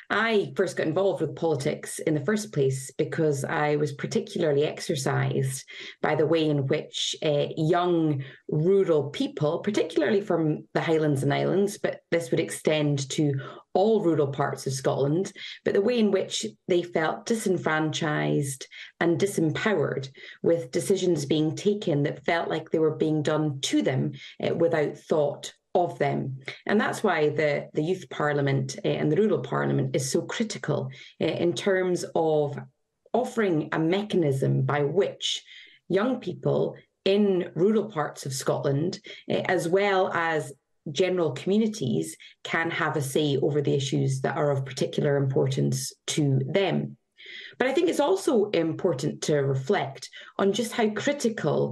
S13: I first got involved with politics in the first place because I was particularly exercised by the way in which young rural people, particularly from the Highlands and Islands, but this would extend to all rural parts of Scotland, but the way in which they felt disenfranchised and disempowered with decisions being taken that felt like they were being done to them without thought of them. And that's why the Youth Parliament and the Rural Parliament is so critical in terms of offering a mechanism by which young people in rural parts of Scotland, as well as general communities, can have a say over the issues that are of particular importance to them. But I think it's also important to reflect on just how critical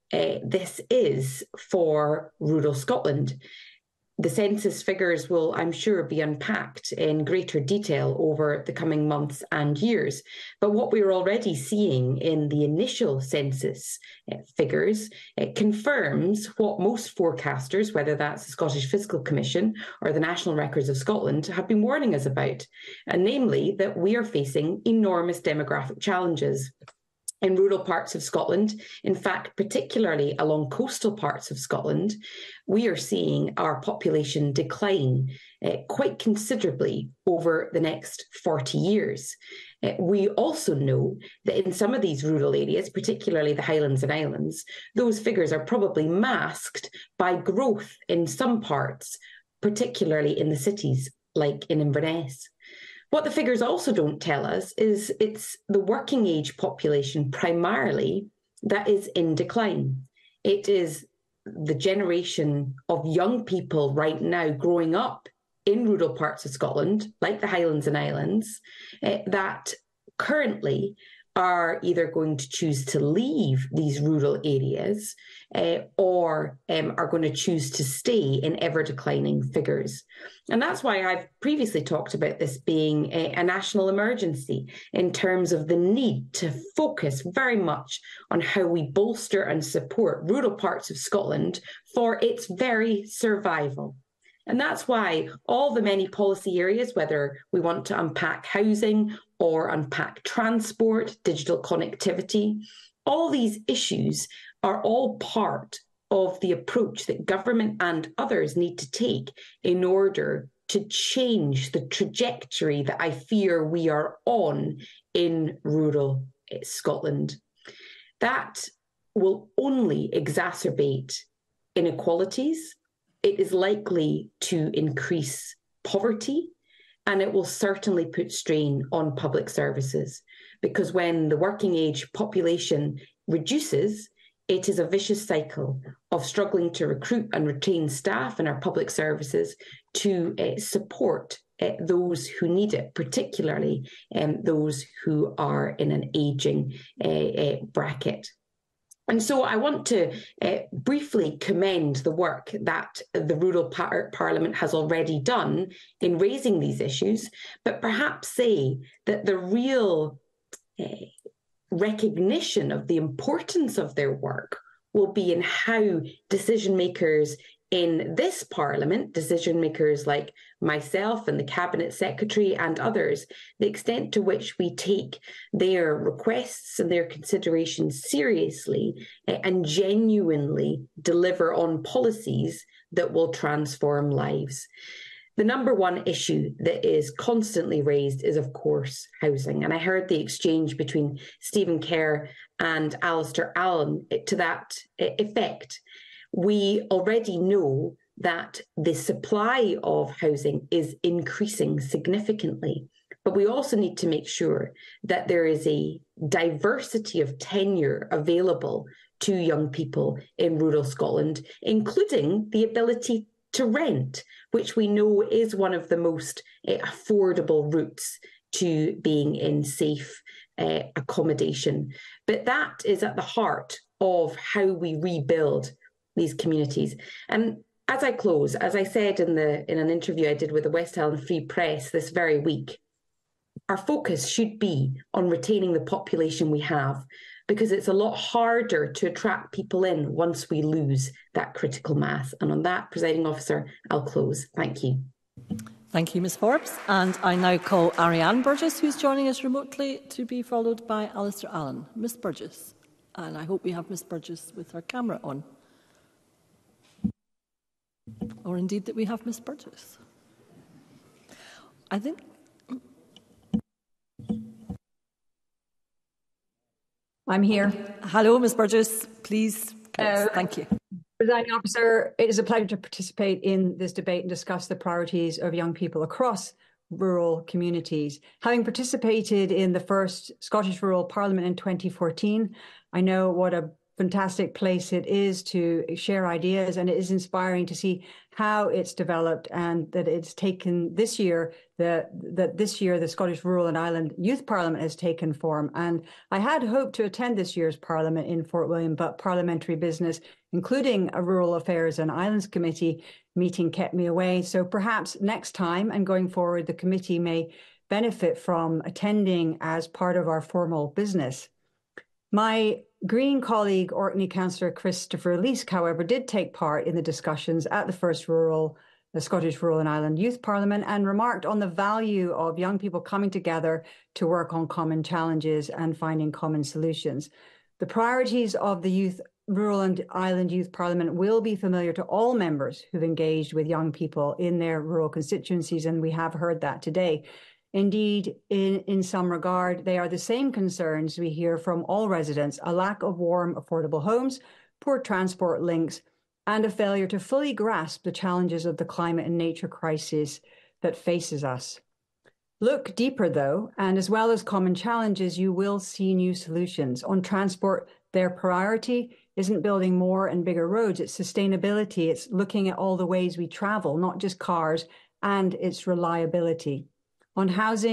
S13: this is for rural Scotland. The census figures will, I'm sure, be unpacked in greater detail over the coming months and years. But what we're already seeing in the initial census figures confirms what most forecasters, whether that's the Scottish Fiscal Commission or the National Records of Scotland, have been warning us about, and namely that we are facing enormous demographic challenges in rural parts of Scotland. In fact, particularly along coastal parts of Scotland, we are seeing our population decline quite considerably over the next 40 years. We also know that in some of these rural areas, particularly the Highlands and Islands, those figures are probably masked by growth in some parts, particularly in the cities, like in Inverness. What the figures also don't tell us is it's the working age population primarily that is in decline. It is the generation of young people right now growing up in rural parts of Scotland, like the Highlands and Islands, that currently are either going to choose to leave these rural areas or are going to choose to stay in ever-declining figures. And that's why I've previously talked about this being a national emergency in terms of the need to focus very much on how we bolster and support rural parts of Scotland for its very survival. And that's why all the many policy areas, whether we want to unpack housing or unpack transport, digital connectivity, all these issues are all part of the approach that government and others need to take in order to change the trajectory that I fear we are on in rural Scotland. That will only exacerbate inequalities. It is likely to increase poverty, and it will certainly put strain on public services, because when the working age population reduces, it is a vicious cycle of struggling to recruit and retain staff in our public services to support those who need it, particularly those who are in an ageing bracket. And so I want to briefly commend the work that the Rural Parliament has already done in raising these issues, but perhaps say that the real recognition of the importance of their work will be in how decision makers in this Parliament, decision makers like myself and the Cabinet Secretary and others, the extent to which we take their requests and their considerations seriously and genuinely deliver on policies that will transform lives. The number one issue that is constantly raised is, of course, housing. And I heard the exchange between Stephen Kerr and Alistair Allen to that effect. We already know that the supply of housing is increasing significantly, but we also need to make sure that there is a diversity of tenure available to young people in rural Scotland, including the ability to rent, which we know is one of the most affordable routes to being in safe accommodation. But that is at the heart of how we rebuild these communities. And as I close, as I said in an interview I did with the West Highland Free Press this very week, our focus should be on retaining the population we have, because it's a lot harder to attract people in once we lose that critical mass. And on that, Presiding Officer, I'll close. Thank you.
S14: Thank you, Ms Forbes. And I now call Ariane Burgess, who's joining us remotely, to be followed by Alistair Allen. Ms Burgess. And I hope we have Ms Burgess with her camera on. Or indeed that we have Ms Burgess. I think...
S15: I'm here.
S14: Hello, Ms Burgess. Please. Thank you.
S15: Presiding Officer, it is a pleasure to participate in this debate and discuss the priorities of young people across rural communities. Having participated in the first Scottish Rural Parliament in 2014, I know what a fantastic place it is to share ideas, and it is inspiring to see how it's developed and that it's taken this year, the Scottish Rural and Island Youth Parliament has taken form. And I had hoped to attend this year's Parliament in Fort William, but parliamentary business, including a Rural Affairs and Islands Committee meeting, kept me away. So perhaps next time and going forward, the committee may benefit from attending as part of our formal business. My Green colleague, Orkney Councillor Christopher Leask, however, did take part in the discussions at the first the Scottish Rural and Island Youth Parliament, and remarked on the value of young people coming together to work on common challenges and finding common solutions. The priorities of the Rural and Island Youth Parliament will be familiar to all members who've engaged with young people in their rural constituencies, and we have heard that today. Indeed, in some regard, they are the same concerns we hear from all residents: a lack of warm, affordable homes, poor transport links, and a failure to fully grasp the challenges of the climate and nature crisis that faces us. Look deeper, though, and as well as common challenges, you will see new solutions. On transport, their priority isn't building more and bigger roads, it's sustainability, it's looking at all the ways we travel, not just cars, and its reliability. On housing,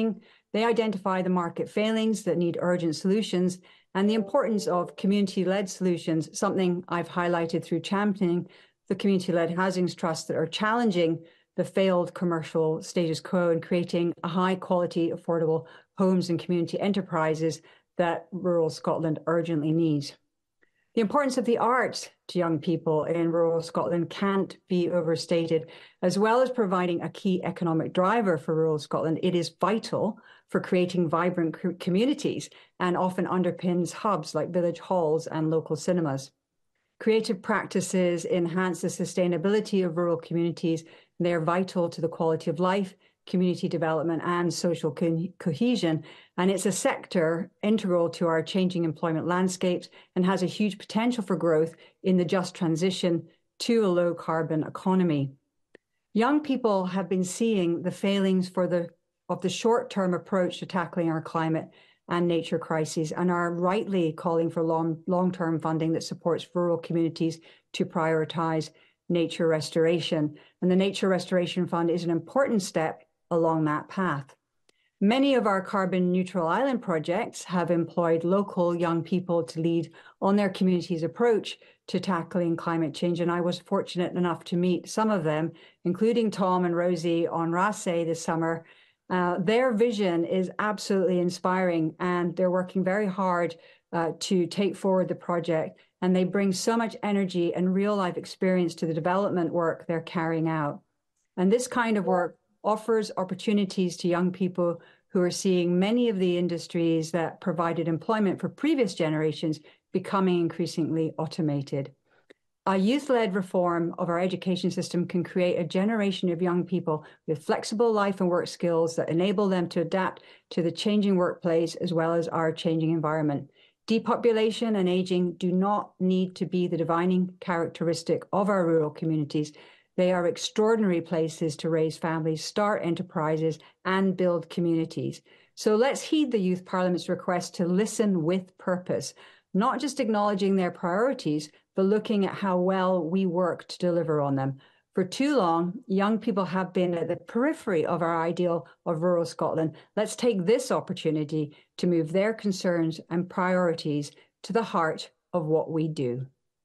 S15: They identify the market failings that need urgent solutions and the importance of community-led solutions, something I've highlighted through championing the community-led housing trusts that are challenging the failed commercial status quo and creating a high-quality, affordable homes and community enterprises that rural Scotland urgently needs. The importance of the arts to young people in rural Scotland can't be overstated. As well as providing a key economic driver for rural Scotland, it is vital for creating vibrant communities and often underpins hubs like village halls and local cinemas. Creative practices enhance the sustainability of rural communities, and they are vital to the quality of life, community development and social cohesion. And it's a sector integral to our changing employment landscapes and has a huge potential for growth in the just transition to a low carbon economy. Young people have been seeing the failings of the short-term approach to tackling our climate and nature crises and are rightly calling for long-term funding that supports rural communities to prioritise nature restoration. And the Nature Restoration Fund is an important step along that path. Many of our carbon neutral island projects have employed local young people to lead on their community's approach to tackling climate change, and I was fortunate enough to meet some of them, including Tom and Rosie on Raasay this summer. Their vision is absolutely inspiring, and they're working very hard to take forward the project, and they bring so much energy and real-life experience to the development work they're carrying out. And this kind of work offers opportunities to young people who are seeing many of the industries that provided employment for previous generations becoming increasingly automated. A youth-led reform of our education system can create a generation of young people with flexible life and work skills that enable them to adapt to the changing workplace as well as our changing environment. Depopulation and ageing do not need to be the defining characteristic of our rural communities. They are extraordinary places to raise families, start enterprises, and build communities. So let's heed the Youth Parliament's request to listen with purpose, not just acknowledging their priorities, but looking at how well we work to deliver on them. For too long, young people have been at the periphery of our ideal of rural Scotland. Let's take this opportunity to move their concerns and priorities to the heart of what we do.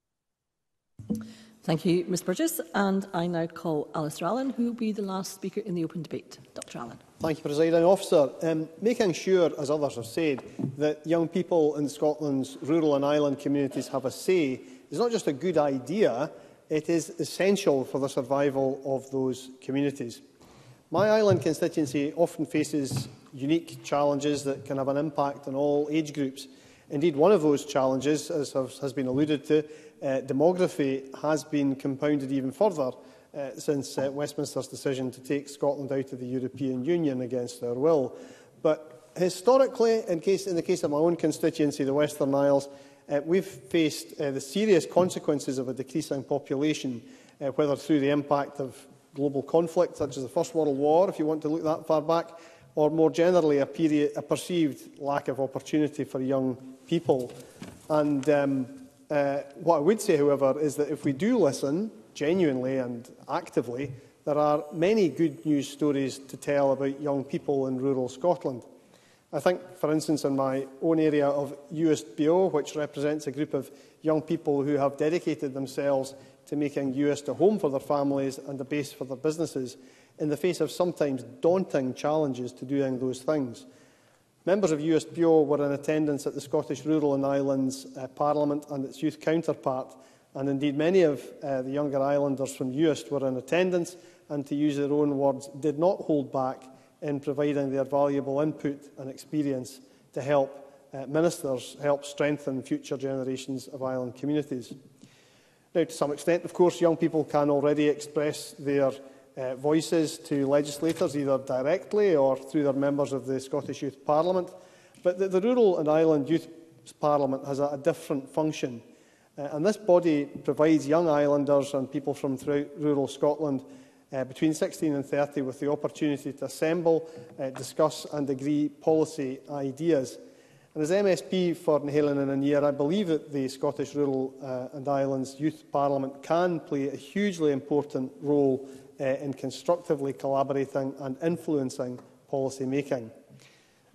S14: Thank you, Ms Burgess. And I now call Alistair Allen, who will be the last speaker in the open debate. Dr Allen.
S6: Thank you, Presiding Officer. Making sure, as others have said, that young people in Scotland's rural and island communities have a say is not just a good idea, it is essential for the survival of those communities. My island constituency often faces unique challenges that can have an impact on all age groups. Indeed, one of those challenges, as has been alluded to, demography, has been compounded even further since Westminster's decision to take Scotland out of the European Union against our will. But historically, in the case of my own constituency, the Western Isles, we've faced the serious consequences of a decreasing population, whether through the impact of global conflict, such as the First World War, if you want to look that far back, or more generally a perceived lack of opportunity for young people. And what I would say, however, is that if we do listen genuinely and actively, there are many good news stories to tell about young people in rural Scotland. I think, for instance, in my own area of USBO, which represents a group of young people who have dedicated themselves to making Uist a home for their families and a base for their businesses, in the face of sometimes daunting challenges to doing those things. Members of USBO were in attendance at the Scottish Rural and Islands Parliament and its youth counterpart, and indeed many of the younger islanders from Uist were in attendance and, to use their own words, did not hold back in providing their valuable input and experience to help ministers help strengthen future generations of island communities. Now, to some extent, of course, young people can already express their voices to legislators, either directly or through their members of the Scottish Youth Parliament. But the Rural and Island Youth Parliament has a different function. And this body provides young islanders and people from throughout rural Scotland between 16 and 30 with the opportunity to assemble, discuss and agree policy ideas. And as MSP for Nehallan and Anir, I believe that the Scottish Rural and Islands Youth Parliament can play a hugely important role in constructively collaborating and influencing policy making.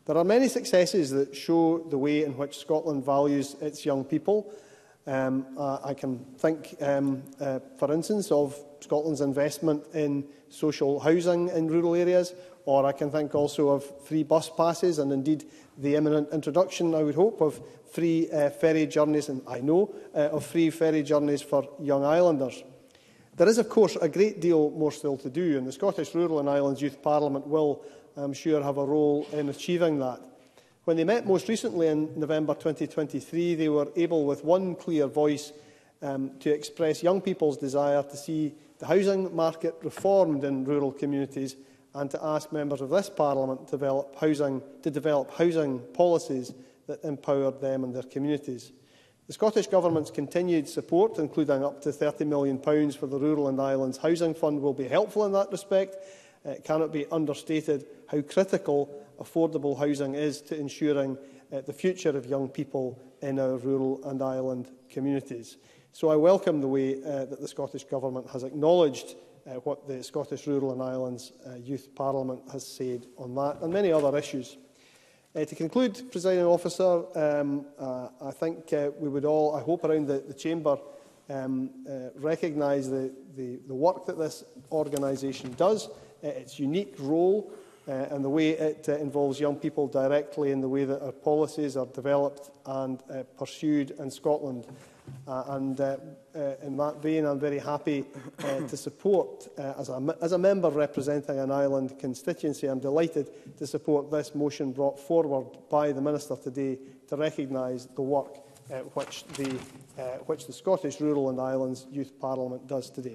S6: There are many successes that show the way in which Scotland values its young people. I can think, for instance, of Scotland's investment in social housing in rural areas, or I can think also of free bus passes and indeed the imminent introduction, I would hope, of free ferry journeys, and I know of free ferry journeys for young islanders. There is, of course, a great deal more still to do, and the Scottish Rural and Islands Youth Parliament will, I'm sure, have a role in achieving that. When they met most recently in November 2023, they were able, with one clear voice, to express young people's desire to see the housing market reformed in rural communities and to ask members of this Parliament to develop housing policies that empowered them and their communities. The Scottish Government's continued support, including up to £30 million for the Rural and Islands Housing Fund, will be helpful in that respect. It cannot be understated how critical affordable housing is to ensuring the future of young people in our rural and island communities. So I welcome the way that the Scottish Government has acknowledged what the Scottish Rural and Islands Youth Parliament has said on that and many other issues. To conclude, Presiding Officer, I think we would all, I hope, around the Chamber recognise the work that this organisation does, its unique role and the way it involves young people directly in the way that our policies are developed and pursued in Scotland. In that vein, I'm very happy to support, as a member representing an island constituency, I'm delighted to support this motion brought forward by the Minister today to recognise the work which the Scottish Rural and Islands Youth Parliament does today.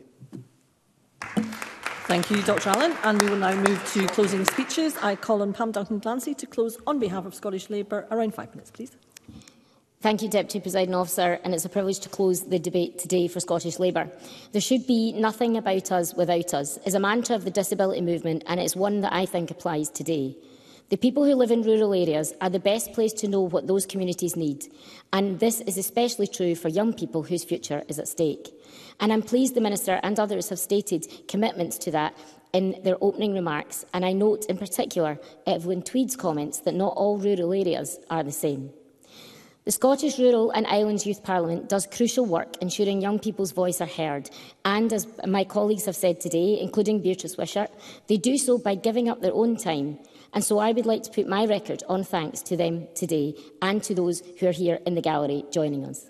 S14: Thank you, Dr Allen. And we will now move to closing speeches. I call on Pam Duncan-Glancy to close on behalf of Scottish Labour. Around 5 minutes, please.
S16: Thank you, Deputy Presiding Officer, and it's a privilege to close the debate today for Scottish Labour. There should be nothing about us without us is a mantra of the disability movement, and it's one that I think applies today. The people who live in rural areas are the best placed to know what those communities need, and this is especially true for young people whose future is at stake. And I'm pleased the Minister and others have stated commitments to that in their opening remarks, and I note in particular Evelyn Tweed's comments that not all rural areas are the same. The Scottish Rural and Islands Youth Parliament does crucial work ensuring young people's voice are heard, and as my colleagues have said today, including Beatrice Wishart, they do so by giving up their own time. And so I would like to put my record on thanks to them today and to those who are here in the gallery joining us.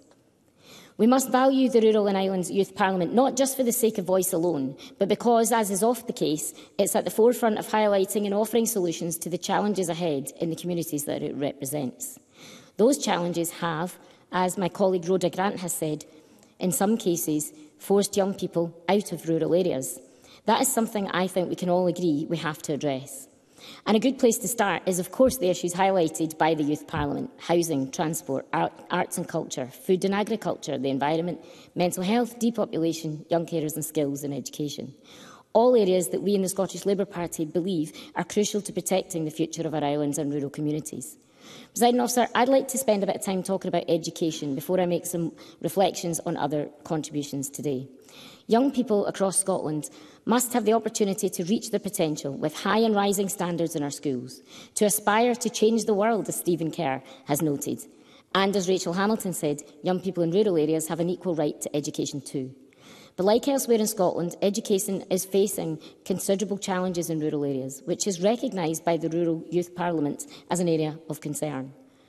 S16: We must value the Rural and Islands Youth Parliament not just for the sake of voice alone, but because, as is often the case, it's at the forefront of highlighting and offering solutions to the challenges ahead in the communities that it represents. Those challenges have, as my colleague Rhoda Grant has said, in some cases, forced young people out of rural areas. That is something I think we can all agree we have to address. And a good place to start is, of course, the issues highlighted by the Youth Parliament: housing, transport, arts and culture, food and agriculture, the environment, mental health, depopulation, young carers and skills and education. All areas that we in the Scottish Labour Party believe are crucial to protecting the future of our islands and rural communities. Presiding Officer, I'd like to spend a bit of time talking about education before I make some reflections on other contributions today. Young people across Scotland must have the opportunity to reach their potential with high and rising standards in our schools, to aspire to change the world, as Stephen Kerr has noted. And as Rachel Hamilton said, young people in rural areas have an equal right to education too. But like elsewhere in Scotland, education is facing considerable challenges in rural areas, which is recognised by the Rural Youth Parliament as an area of concern.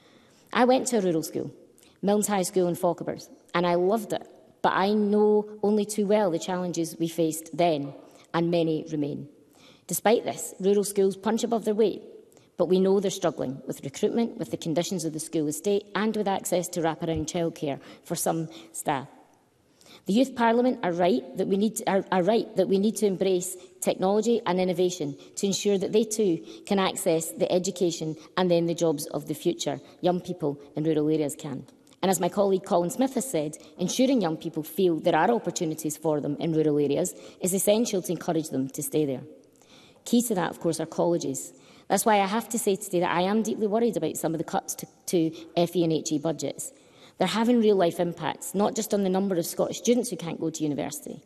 S16: I went to a rural school, Milnes High School in Fauquebers, and I loved it. But I know only too well the challenges we faced then, and many remain. Despite this, rural schools punch above their weight, but we know they're struggling with recruitment, with the conditions of the school estate, and with access to wraparound childcare for some staff. The Youth Parliament are right that we need to embrace technology and innovation to ensure that they too can access the education and then the jobs of the future young people in rural areas can. And as my colleague Colin Smith has said, ensuring young people feel there are opportunities for them in rural areas is essential to encourage them to stay there. Key to that, of course, are colleges. That's why I have to say today that I am deeply worried about some of the cuts to FE and HE budgets. They're having real-life impacts, not just on the number of Scottish students who can't go to university,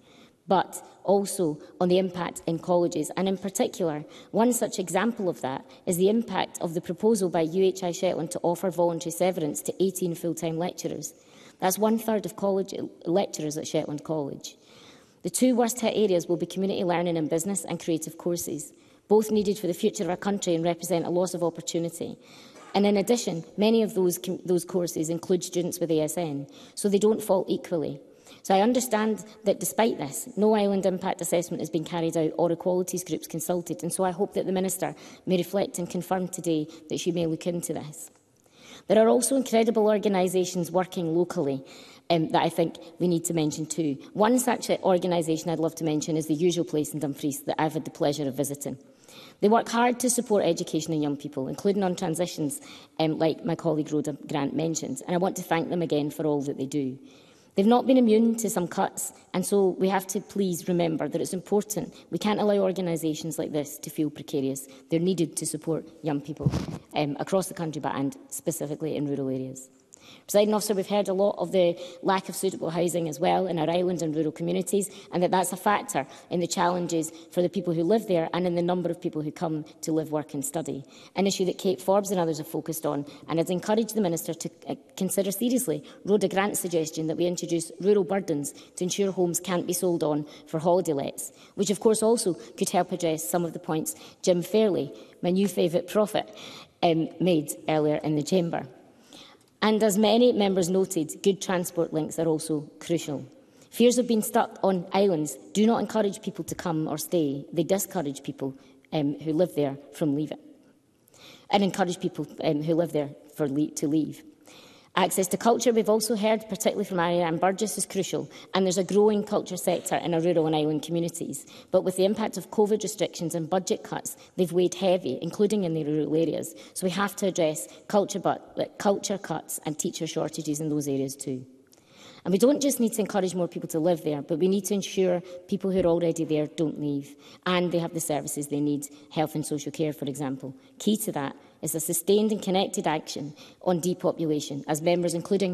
S16: but also on the impact in colleges. And in particular, one such example of that is the impact of the proposal by UHI Shetland to offer voluntary severance to 18 full-time lecturers. That's 1/3 of college lecturers at Shetland College. The two worst hit areas will be community learning and business and creative courses, both needed for the future of our country and represent a loss of opportunity. And in addition, many of those courses include students with ASN, so they don't fall equally. So I understand that despite this, no island impact assessment has been carried out or equalities groups consulted, and so I hope that the Minister may reflect and confirm today that she may look into this. There are also incredible organisations working locally that I think we need to mention too. One such organisation I'd love to mention is the Usual Place in Dumfries that I've had the pleasure of visiting. They work hard to support education in young people, including on transitions, like my colleague Rhoda Grant mentioned, and I want to thank them again for all that they do. They've not been immune to some cuts, and so we have to please remember that it's important. We can't allow organisations like this to feel precarious. They're needed to support young people across the country, and specifically in rural areas. Presiding Officer, we've heard a lot of the lack of suitable housing as well in our island and rural communities, and that's a factor in the challenges for the people who live there and in the number of people who come to live, work and study. An issue that Kate Forbes and others have focused on, and I'd encourage the Minister to consider seriously Rhoda Grant's suggestion that we introduce rural burdens to ensure homes can't be sold on for holiday lets, which of course also could help address some of the points Jim Fairley, my new favourite prophet, made earlier in the chamber. And as many members noted, good transport links are also crucial. Fears of being stuck on islands do not encourage people to come or stay. They discourage people who live there from leaving, and encourage people who live there to leave. Access to culture, we've also heard, particularly from Ariane Burgess, is crucial, and there's a growing culture sector in our rural and island communities. But with the impact of COVID restrictions and budget cuts, they've weighed heavy, including in the rural areas. So we have to address culture cuts and teacher shortages in those areas too. And we don't just need to encourage more people to live there, but we need to ensure people who are already there don't leave, and they have the services they need, health and social care, for example. Key to that is a sustained and connected action on depopulation, as members, including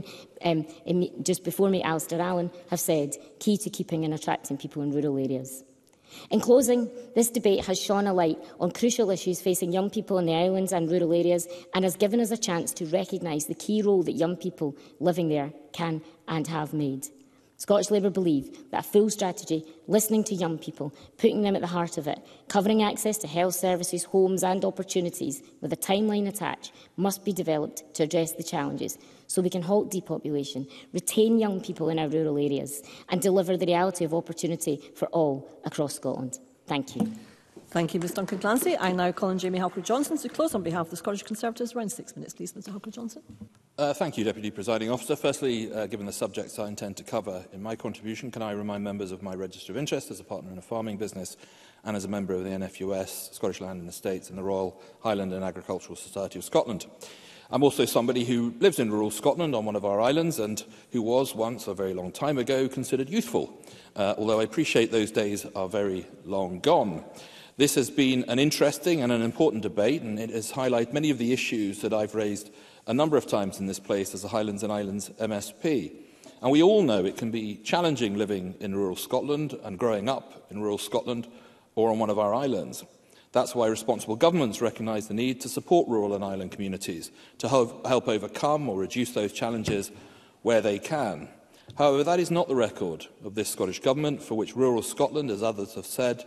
S16: just before me, Alistair Allen, have said, key to keeping and attracting people in rural areas. In closing, this debate has shone a light on crucial issues facing young people in the islands and rural areas, and has given us a chance to recognise the key role that young people living there can and have made. Scottish Labour believe that a full strategy, listening to young people, putting them at the heart of it, covering access to health services, homes and opportunities with a timeline attached, must be developed to address the challenges so we can halt depopulation, retain young people in our rural areas and deliver the reality of opportunity for all across Scotland. Thank you.
S14: Thank you, Ms Duncan Clancy. I now call on Jamie Halker-Johnson to close on behalf of the Scottish Conservatives. Around 6 minutes, please, Mr Halker-Johnson.
S3: Thank you, Deputy Presiding Officer. Firstly, given the subjects I intend to cover in my contribution, can I remind members of my register of interest as a partner in a farming business and as a member of the NFUS, Scottish Land and Estates and the Royal Highland and Agricultural Society of Scotland. I'm also somebody who lives in rural Scotland on one of our islands and who was once, a very long time ago, considered youthful, although I appreciate those days are very long gone. This has been an interesting and an important debate, and it has highlighted many of the issues that I've raised a number of times in this place as a Highlands and Islands MSP. And we all know it can be challenging living in rural Scotland and growing up in rural Scotland or on one of our islands. That's why responsible governments recognise the need to support rural and island communities to help overcome or reduce those challenges where they can. However, that is not the record of this Scottish Government, for which rural Scotland, as others have said,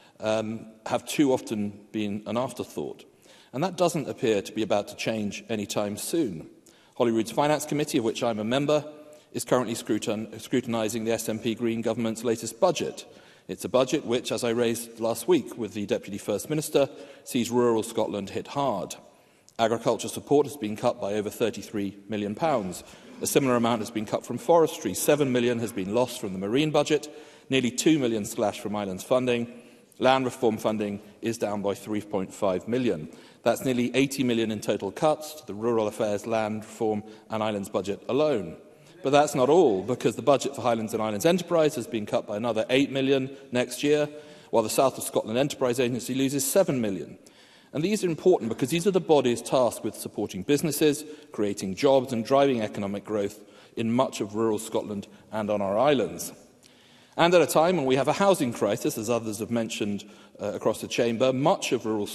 S3: have too often been an afterthought. And that doesn't appear to be about to change anytime soon. Holyrood's Finance Committee, of which I'm a member, is currently scrutinising the SNP Green Government's latest budget. It's a budget which, as I raised last week with the Deputy First Minister, sees rural Scotland hit hard. Agriculture support has been cut by over £33 million. A similar amount has been cut from forestry. £7 million has been lost from the marine budget, nearly £2 million slashed from islands funding. Land reform funding is down by £3.5 million. That's nearly £80 million in total cuts to the Rural Affairs, Land Reform and Islands budget alone. But that's not all, because the budget for Highlands and Islands Enterprise has been cut by another £8 million next year, while the South of Scotland Enterprise Agency loses £7 million. And these are important because these are the bodies tasked with supporting businesses, creating jobs and driving economic growth in much of rural Scotland and on our islands. And at a time when we have a housing crisis, as others have mentioned across the chamber, across much of rural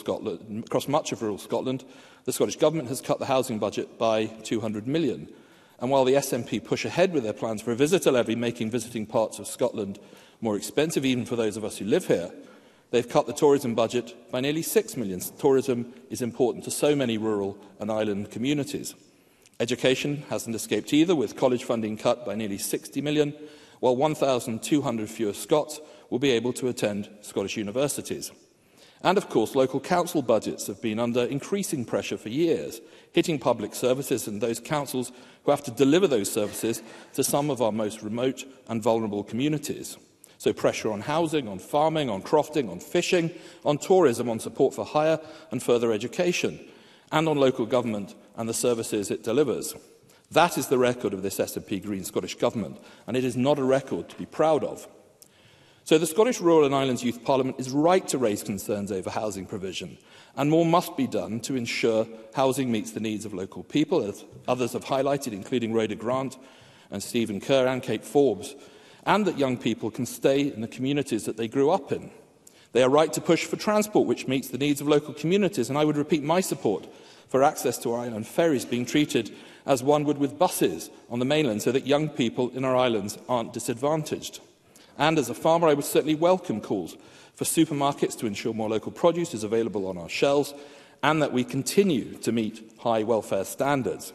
S3: Scotland, the Scottish Government has cut the housing budget by £200 million. And while the SNP push ahead with their plans for a visitor levy, making visiting parts of Scotland more expensive even for those of us who live here, they've cut the tourism budget by nearly £6 million. Tourism is important to so many rural and island communities. Education hasn't escaped either, with college funding cut by nearly £60 million, while 1,200 fewer Scots will be able to attend Scottish universities. And, of course, local council budgets have been under increasing pressure for years, hitting public services and those councils who have to deliver those services to some of our most remote and vulnerable communities. So pressure on housing, on farming, on crofting, on fishing, on tourism, on support for higher and further education, and on local government and the services it delivers. That is the record of this SNP Green Scottish Government, and it is not a record to be proud of. So the Scottish Rural and Islands Youth Parliament is right to raise concerns over housing provision, and more must be done to ensure housing meets the needs of local people, as others have highlighted, including Rhoda Grant and Stephen Kerr and Kate Forbes, and that young people can stay in the communities that they grew up in. They are right to push for transport which meets the needs of local communities, and I would repeat my support for access to our island ferries being treated as one would with buses on the mainland, so that young people in our islands aren't disadvantaged. And as a farmer, I would certainly welcome calls for supermarkets to ensure more local produce is available on our shelves, and that we continue to meet high welfare standards.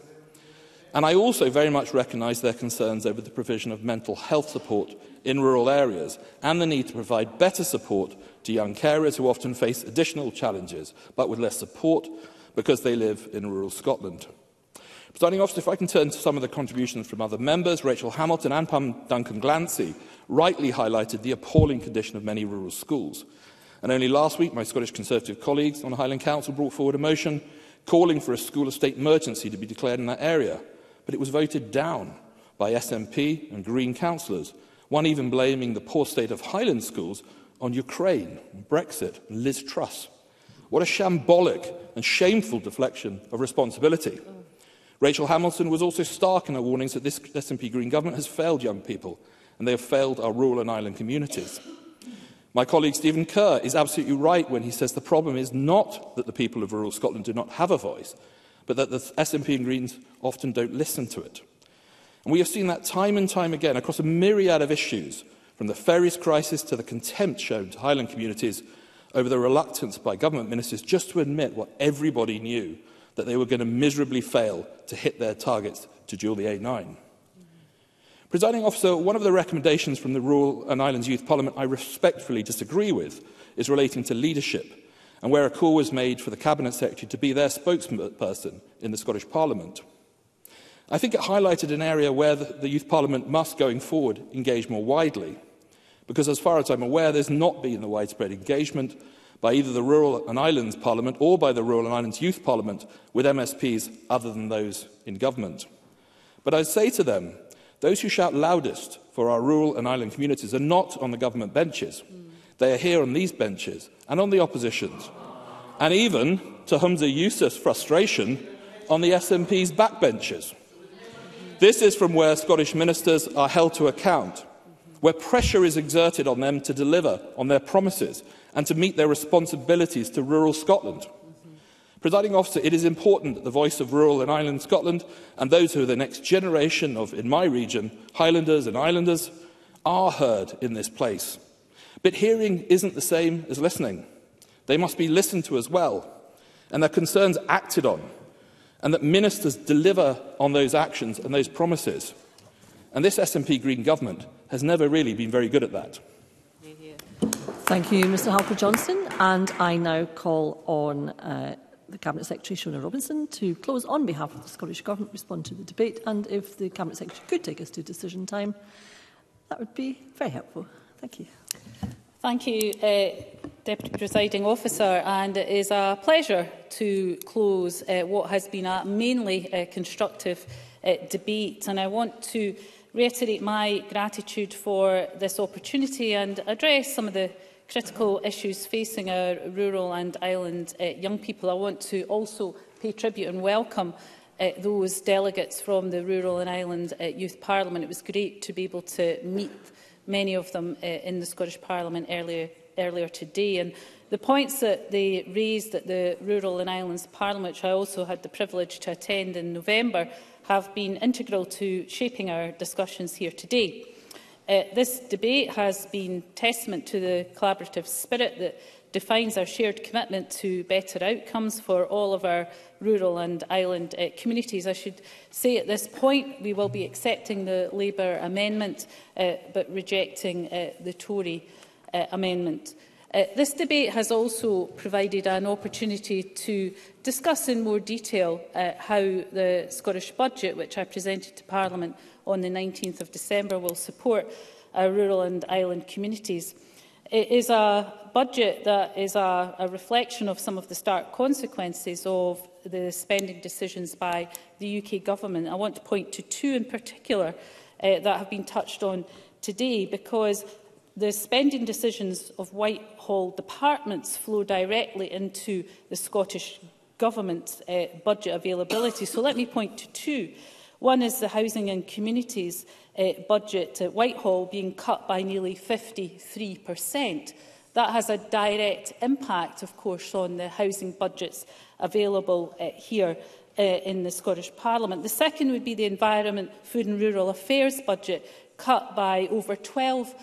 S3: And I also very much recognise their concerns over the provision of mental health support in rural areas, and the need to provide better support to young carers who often face additional challenges, but with less support because they live in rural Scotland. Presiding Officer, if I can turn to some of the contributions from other members, Rachel Hamilton and Pam Duncan-Glancy rightly highlighted the appalling condition of many rural schools. And only last week, my Scottish Conservative colleagues on Highland Council brought forward a motion calling for a school of state emergency to be declared in that area. But it was voted down by SNP and Green councillors, one even blaming the poor state of Highland schools on Ukraine, Brexit and Liz Truss. What a shambolic and shameful deflection of responsibility. Rachel Hamilton was also stark in her warnings that this SNP Green government has failed young people, and they have failed our rural and island communities. My colleague Stephen Kerr is absolutely right when he says the problem is not that the people of rural Scotland do not have a voice, but that the SNP and Greens often don't listen to it. And we have seen that time and time again across a myriad of issues, from the ferries crisis to the contempt shown to Highland communities over the reluctance by government ministers just to admit what everybody knew, that they were going to miserably fail to hit their targets to dual the A9. Presiding Officer, one of the recommendations from the Rural and Islands Youth Parliament I respectfully disagree with is relating to leadership, and where a call was made for the Cabinet Secretary to be their spokesperson in the Scottish Parliament. I think it highlighted an area where the Youth Parliament must, going forward, engage more widely, because as far as I'm aware, there's not been the widespread engagement by either the Rural and Islands Parliament or by the Rural and Islands Youth Parliament with MSPs other than those in government. But I say to them, those who shout loudest for our rural and island communities are not on the government benches. They are here on these benches and on the opposition's, and even, to Humza Yousaf's frustration, on the SNP's backbenches. This is from where Scottish ministers are held to account, where pressure is exerted on them to deliver on their promises and to meet their responsibilities to rural Scotland. Presiding Officer, it is important that the voice of rural and island Scotland and those who are the next generation of, in my region, Highlanders and Islanders, are heard in this place. But hearing isn't the same as listening. They must be listened to as well, and their concerns acted on, and that ministers deliver on those actions and those promises. And this SNP Green government has never really been very good at that.
S14: Thank you, Mr Halper-Johnson. And I now call on the Cabinet Secretary, Shona Robinson, to close on behalf of the Scottish Government, respond to the debate. And if the Cabinet Secretary could take us to decision time, that would be very helpful. Thank you.
S9: Thank you, Deputy Presiding Officer. And it is a pleasure to close what has been a mainly constructive debate. And I want to reiterate my gratitude for this opportunity and address some of the critical issues facing our rural and island young people. I want to also pay tribute and welcome those delegates from the Rural and Island Youth Parliament. It was great to be able to meet
S17: many of them in the Scottish Parliament earlier today. And the points that they raised at the Rural and Islands Parliament, which I also had the privilege to attend in November, have been integral to shaping our discussions here today. This debate has been testament to the collaborative spirit that defines our shared commitment to better outcomes for all of our rural and island communities. I should say at this point we will be accepting the Labour amendment but rejecting the Tory amendment. This debate has also provided an opportunity to discuss in more detail how the Scottish Budget, which I presented to Parliament on the 19th of December, will support our rural and island communities. It is a budget that is a reflection of some of the stark consequences of the spending decisions by the UK Government. I want to point to two in particular that have been touched on today, because the spending decisions of Whitehall departments flow directly into the Scottish Government's budget availability. So let me point to two. One is the Housing and Communities budget at Whitehall being cut by nearly 53%. That has a direct impact, of course, on the housing budgets available here in the Scottish Parliament. The second would be the Environment, Food and Rural Affairs budget, cut by over 12%.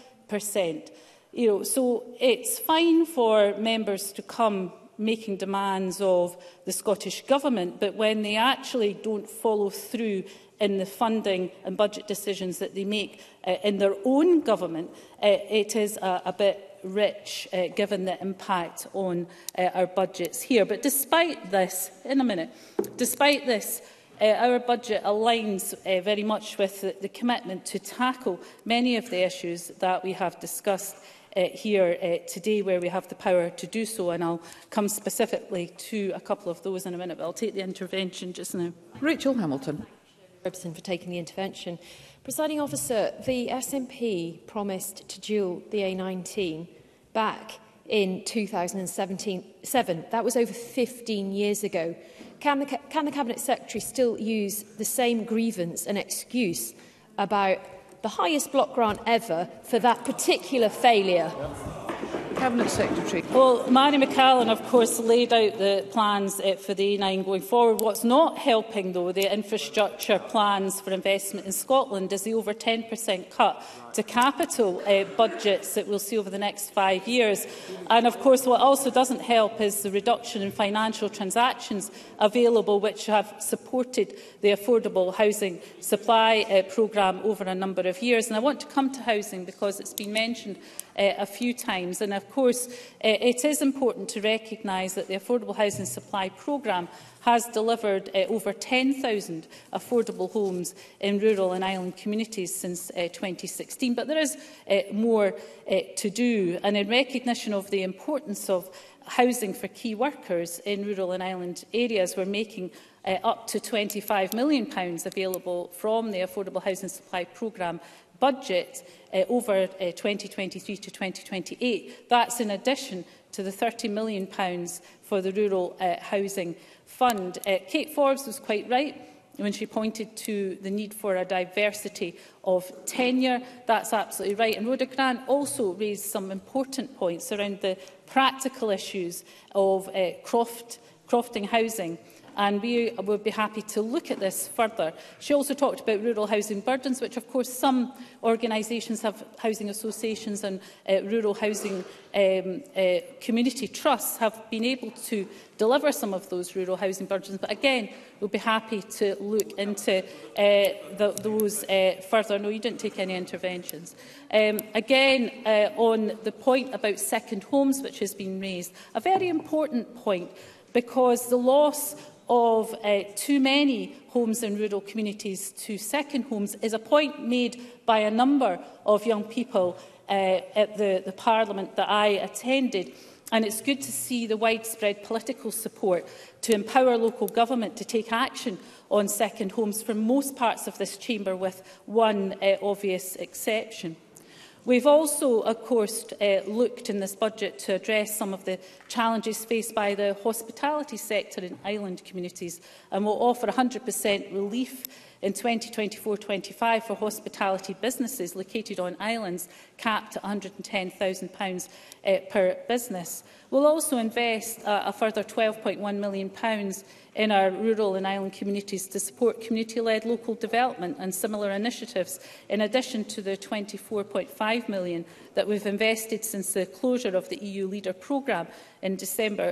S17: So it's fine for members to come making demands of the Scottish Government, but when they actually don't follow through in the funding and budget decisions that they make in their own government, it is a bit rich, given the impact on our budgets here. But despite this, our budget aligns very much with the commitment to tackle many of the issues that we have discussed here today, where we have the power to do so, and I'll come specifically to a couple of those in a minute, but I'll take the intervention just now.
S1: Rachel Hamilton.
S4: Robertson for taking the intervention. Presiding Officer, the SNP promised to dual the A19 back in 2007. That was over 15 years ago. Can the Cabinet Secretary still use the same grievance and excuse about the highest block grant ever for that particular failure?
S1: Cabinet Secretary.
S17: Well, Mary McCallan, of course, laid out the plans for the A9 going forward. What's not helping, though, the infrastructure plans for investment in Scotland is the over 10% cut to capital budgets that we'll see over the next 5 years. And, of course, what also doesn't help is the reduction in financial transactions available, which have supported the affordable housing supply programme over a number of years. And I want to come to housing because it's been mentioned a few times. And, of course, it is important to recognise that the Affordable Housing Supply programme has delivered over 10,000 affordable homes in rural and island communities since 2016. But there is more to do. And in recognition of the importance of housing for key workers in rural and island areas, we're making up to £25 million available from the Affordable Housing Supply programme budget over 2023 to 2028. That's in addition to the £30 million for the Rural Housing Fund. Kate Forbes was quite right when she pointed to the need for a diversity of tenure. That's absolutely right. And Rhoda Grant also raised some important points around the practical issues of crofting housing. And we would be happy to look at this further. She also talked about rural housing burdens, which, of course, some organisations have, housing associations and rural housing community trusts have been able to deliver some of those rural housing burdens. But again, we'll be happy to look into those further. No, you didn't take any interventions. Again, on the point about second homes, which has been raised, a very important point, because the loss of too many homes in rural communities to second homes is a point made by a number of young people at the Parliament that I attended. And it's good to see the widespread political support to empower local government to take action on second homes from most parts of this chamber, with one obvious exception. We've also, of course, looked in this budget to address some of the challenges faced by the hospitality sector in island communities, and will offer 100% relief in 2024-25 for hospitality businesses located on islands, capped at £110,000 per business. We'll also invest a further £12.1 million in our rural and island communities to support community-led local development and similar initiatives, in addition to the £24.5 million that we've invested since the closure of the EU Leader programme in December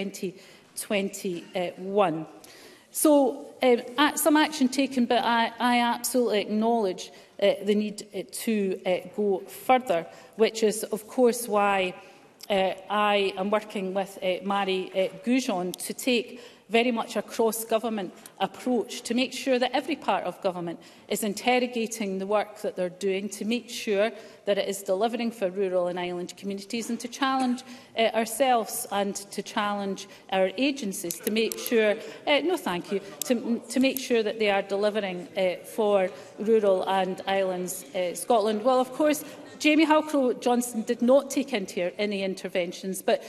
S17: 2021. So, some action taken, but I absolutely acknowledge the need to go further, which is, of course, why I am working with Marie Goujon to take very much a cross-government approach to make sure that every part of government is interrogating the work that they're doing, to make sure that it is delivering for rural and island communities, and to challenge ourselves and to challenge our agencies to make sure, to make sure that they are delivering for rural and islands Scotland. Well, of course, Jamie Halcrow-Johnson did not take into any interventions, but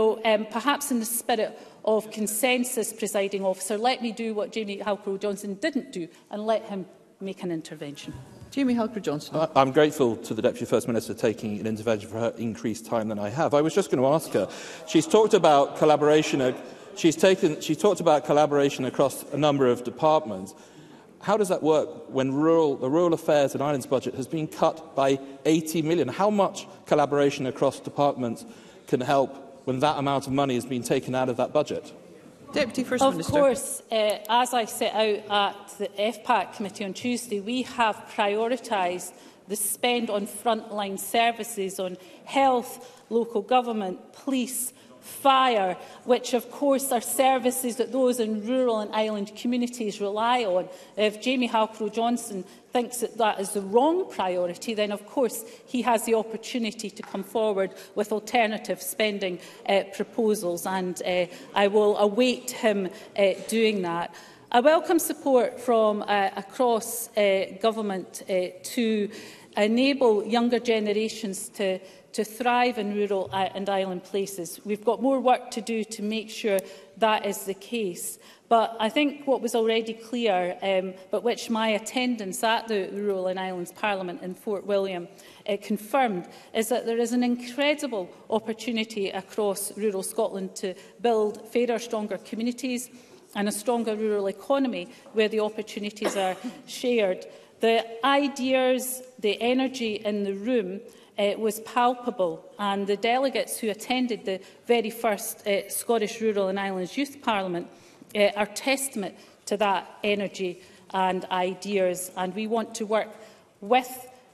S17: perhaps in the spirit of consensus, presiding officer, let me do what Jamie Halcrow-Johnson didn't do and let him make an intervention.
S1: Jamie Halcrow-Johnson.
S3: I'm grateful to the Deputy First Minister taking an intervention for her increased time than I have. I was just going to ask her. She's talked about collaboration. She's talked about collaboration across a number of departments. How does that work when the Rural Affairs and Islands budget has been cut by 80 million? How much collaboration across departments can help when that amount of money has been taken out of that budget?
S1: Deputy First Minister.
S17: Of course, as I set out at the FPAC committee on Tuesday, we have prioritised the spend on frontline services, on health, local government, police, fire, which of course are services that those in rural and island communities rely on. If Jamie Halcrow-Johnson thinks that that is the wrong priority, then of course he has the opportunity to come forward with alternative spending proposals, and I will await him doing that. I welcome support from across government to enable younger generations to thrive in rural and island places. We've got more work to do to make sure that is the case. But I think what was already clear, but which my attendance at the Rural and Islands Parliament in Fort William confirmed, is that there is an incredible opportunity across rural Scotland to build fairer, stronger communities and a stronger rural economy where the opportunities are shared. The ideas, the energy in the room was palpable, and the delegates who attended the very first Scottish Rural and Islands Youth Parliament are testament to that energy and ideas, and we want to work with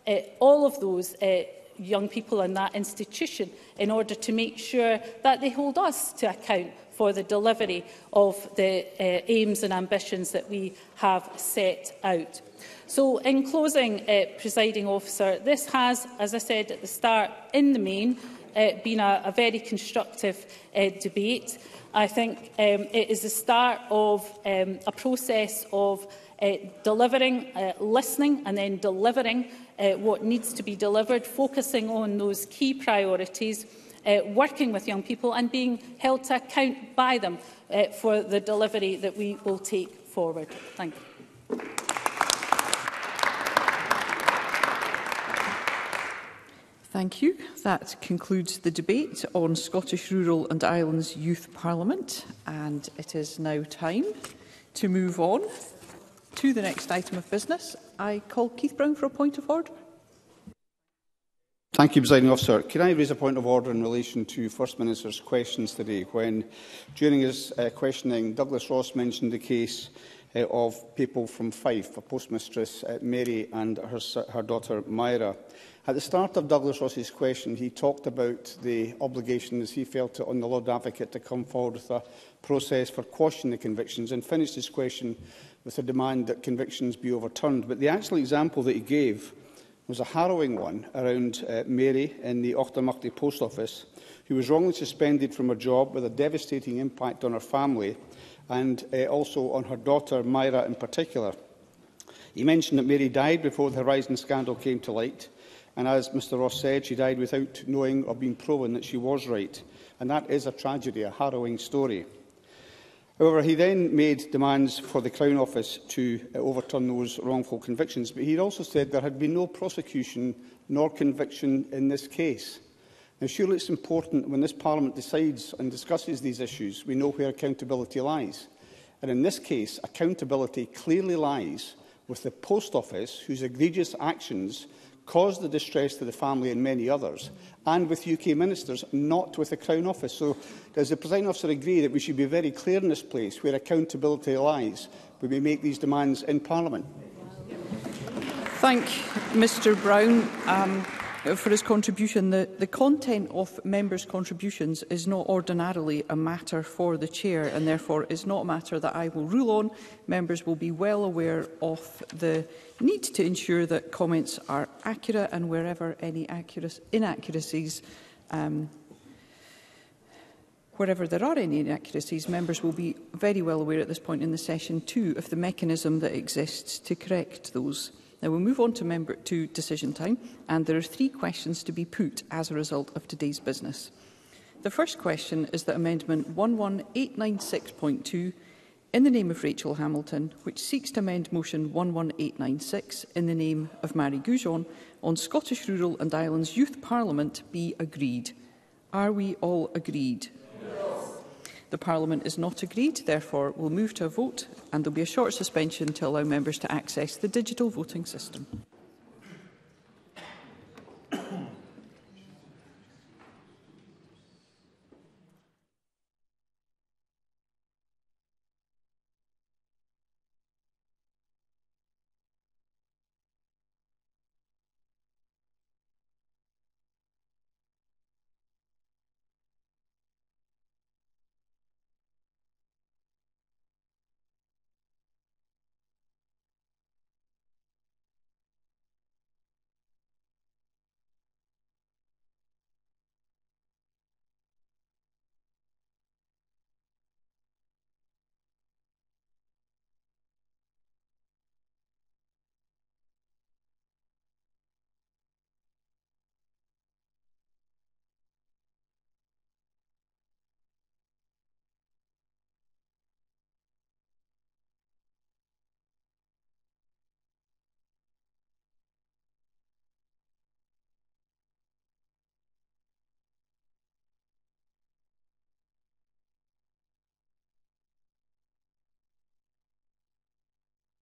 S17: all of those young people in that institution in order to make sure that they hold us to account for the delivery of the aims and ambitions that we have set out. So, in closing, presiding officer, this has, as I said at the start, in the main, been a very constructive debate. I think it is the start of a process of delivering, listening and then delivering what needs to be delivered, focusing on those key priorities, working with young people and being held to account by them for the delivery that we will take forward. Thank you.
S1: Thank you. That concludes the debate on Scottish Rural and Islands Youth Parliament, and it is now time to move on to the next item of business. I call Keith Brown for a point of order.
S18: Thank you, Presiding Officer. Can I raise a point of order in relation to First Minister's questions today, when, during his questioning, Douglas Ross mentioned the case of people from Fife, a postmistress, Mary, and her daughter, Myra. At the start of Douglas Ross's question, he talked about the obligation, as he felt it, on the Lord Advocate to come forward with a process for quashing the convictions, and finished his question with a demand that convictions be overturned. But the actual example that he gave was a harrowing one around Mary in the Auchtermuchty Post Office, who was wrongly suspended from her job with a devastating impact on her family and also on her daughter, Myra, in particular. He mentioned that Mary died before the Horizon scandal came to light, and as Mr Ross said, she died without knowing or being proven that she was right. And that is a tragedy, a harrowing story. However, he then made demands for the Crown Office to overturn those wrongful convictions, but he also said there had been no prosecution nor conviction in this case. Now, surely it's important when this Parliament decides and discusses these issues, we know where accountability lies. And in this case, accountability clearly lies with the Post Office, whose egregious actions caused the distress to the family and many others, and with UK ministers, not with the Crown Office. So does the Presiding Officer agree that we should be very clear in this place where accountability lies when we make these demands in Parliament?
S1: Thank Mr Brown for his contribution. The content of members' contributions is not ordinarily a matter for the Chair, and therefore is not a matter that I will rule on. Members will be well aware of the need to ensure that comments are accurate, and wherever any inaccuracies, wherever there are any inaccuracies, members will be very well aware at this point in the session too of the mechanism that exists to correct those. Now we'll move on to decision time, and there are 3 questions to be put as a result of today's business. The first question is that Amendment 11896.2, in the name of Rachel Hamilton, which seeks to amend Motion 11896 in the name of Mary Goujon on Scottish Rural and Islands Youth Parliament, be agreed. Are we all agreed? Yes. The Parliament is not agreed, therefore we'll move to a vote, and there will be a short suspension to allow members to access the digital voting system.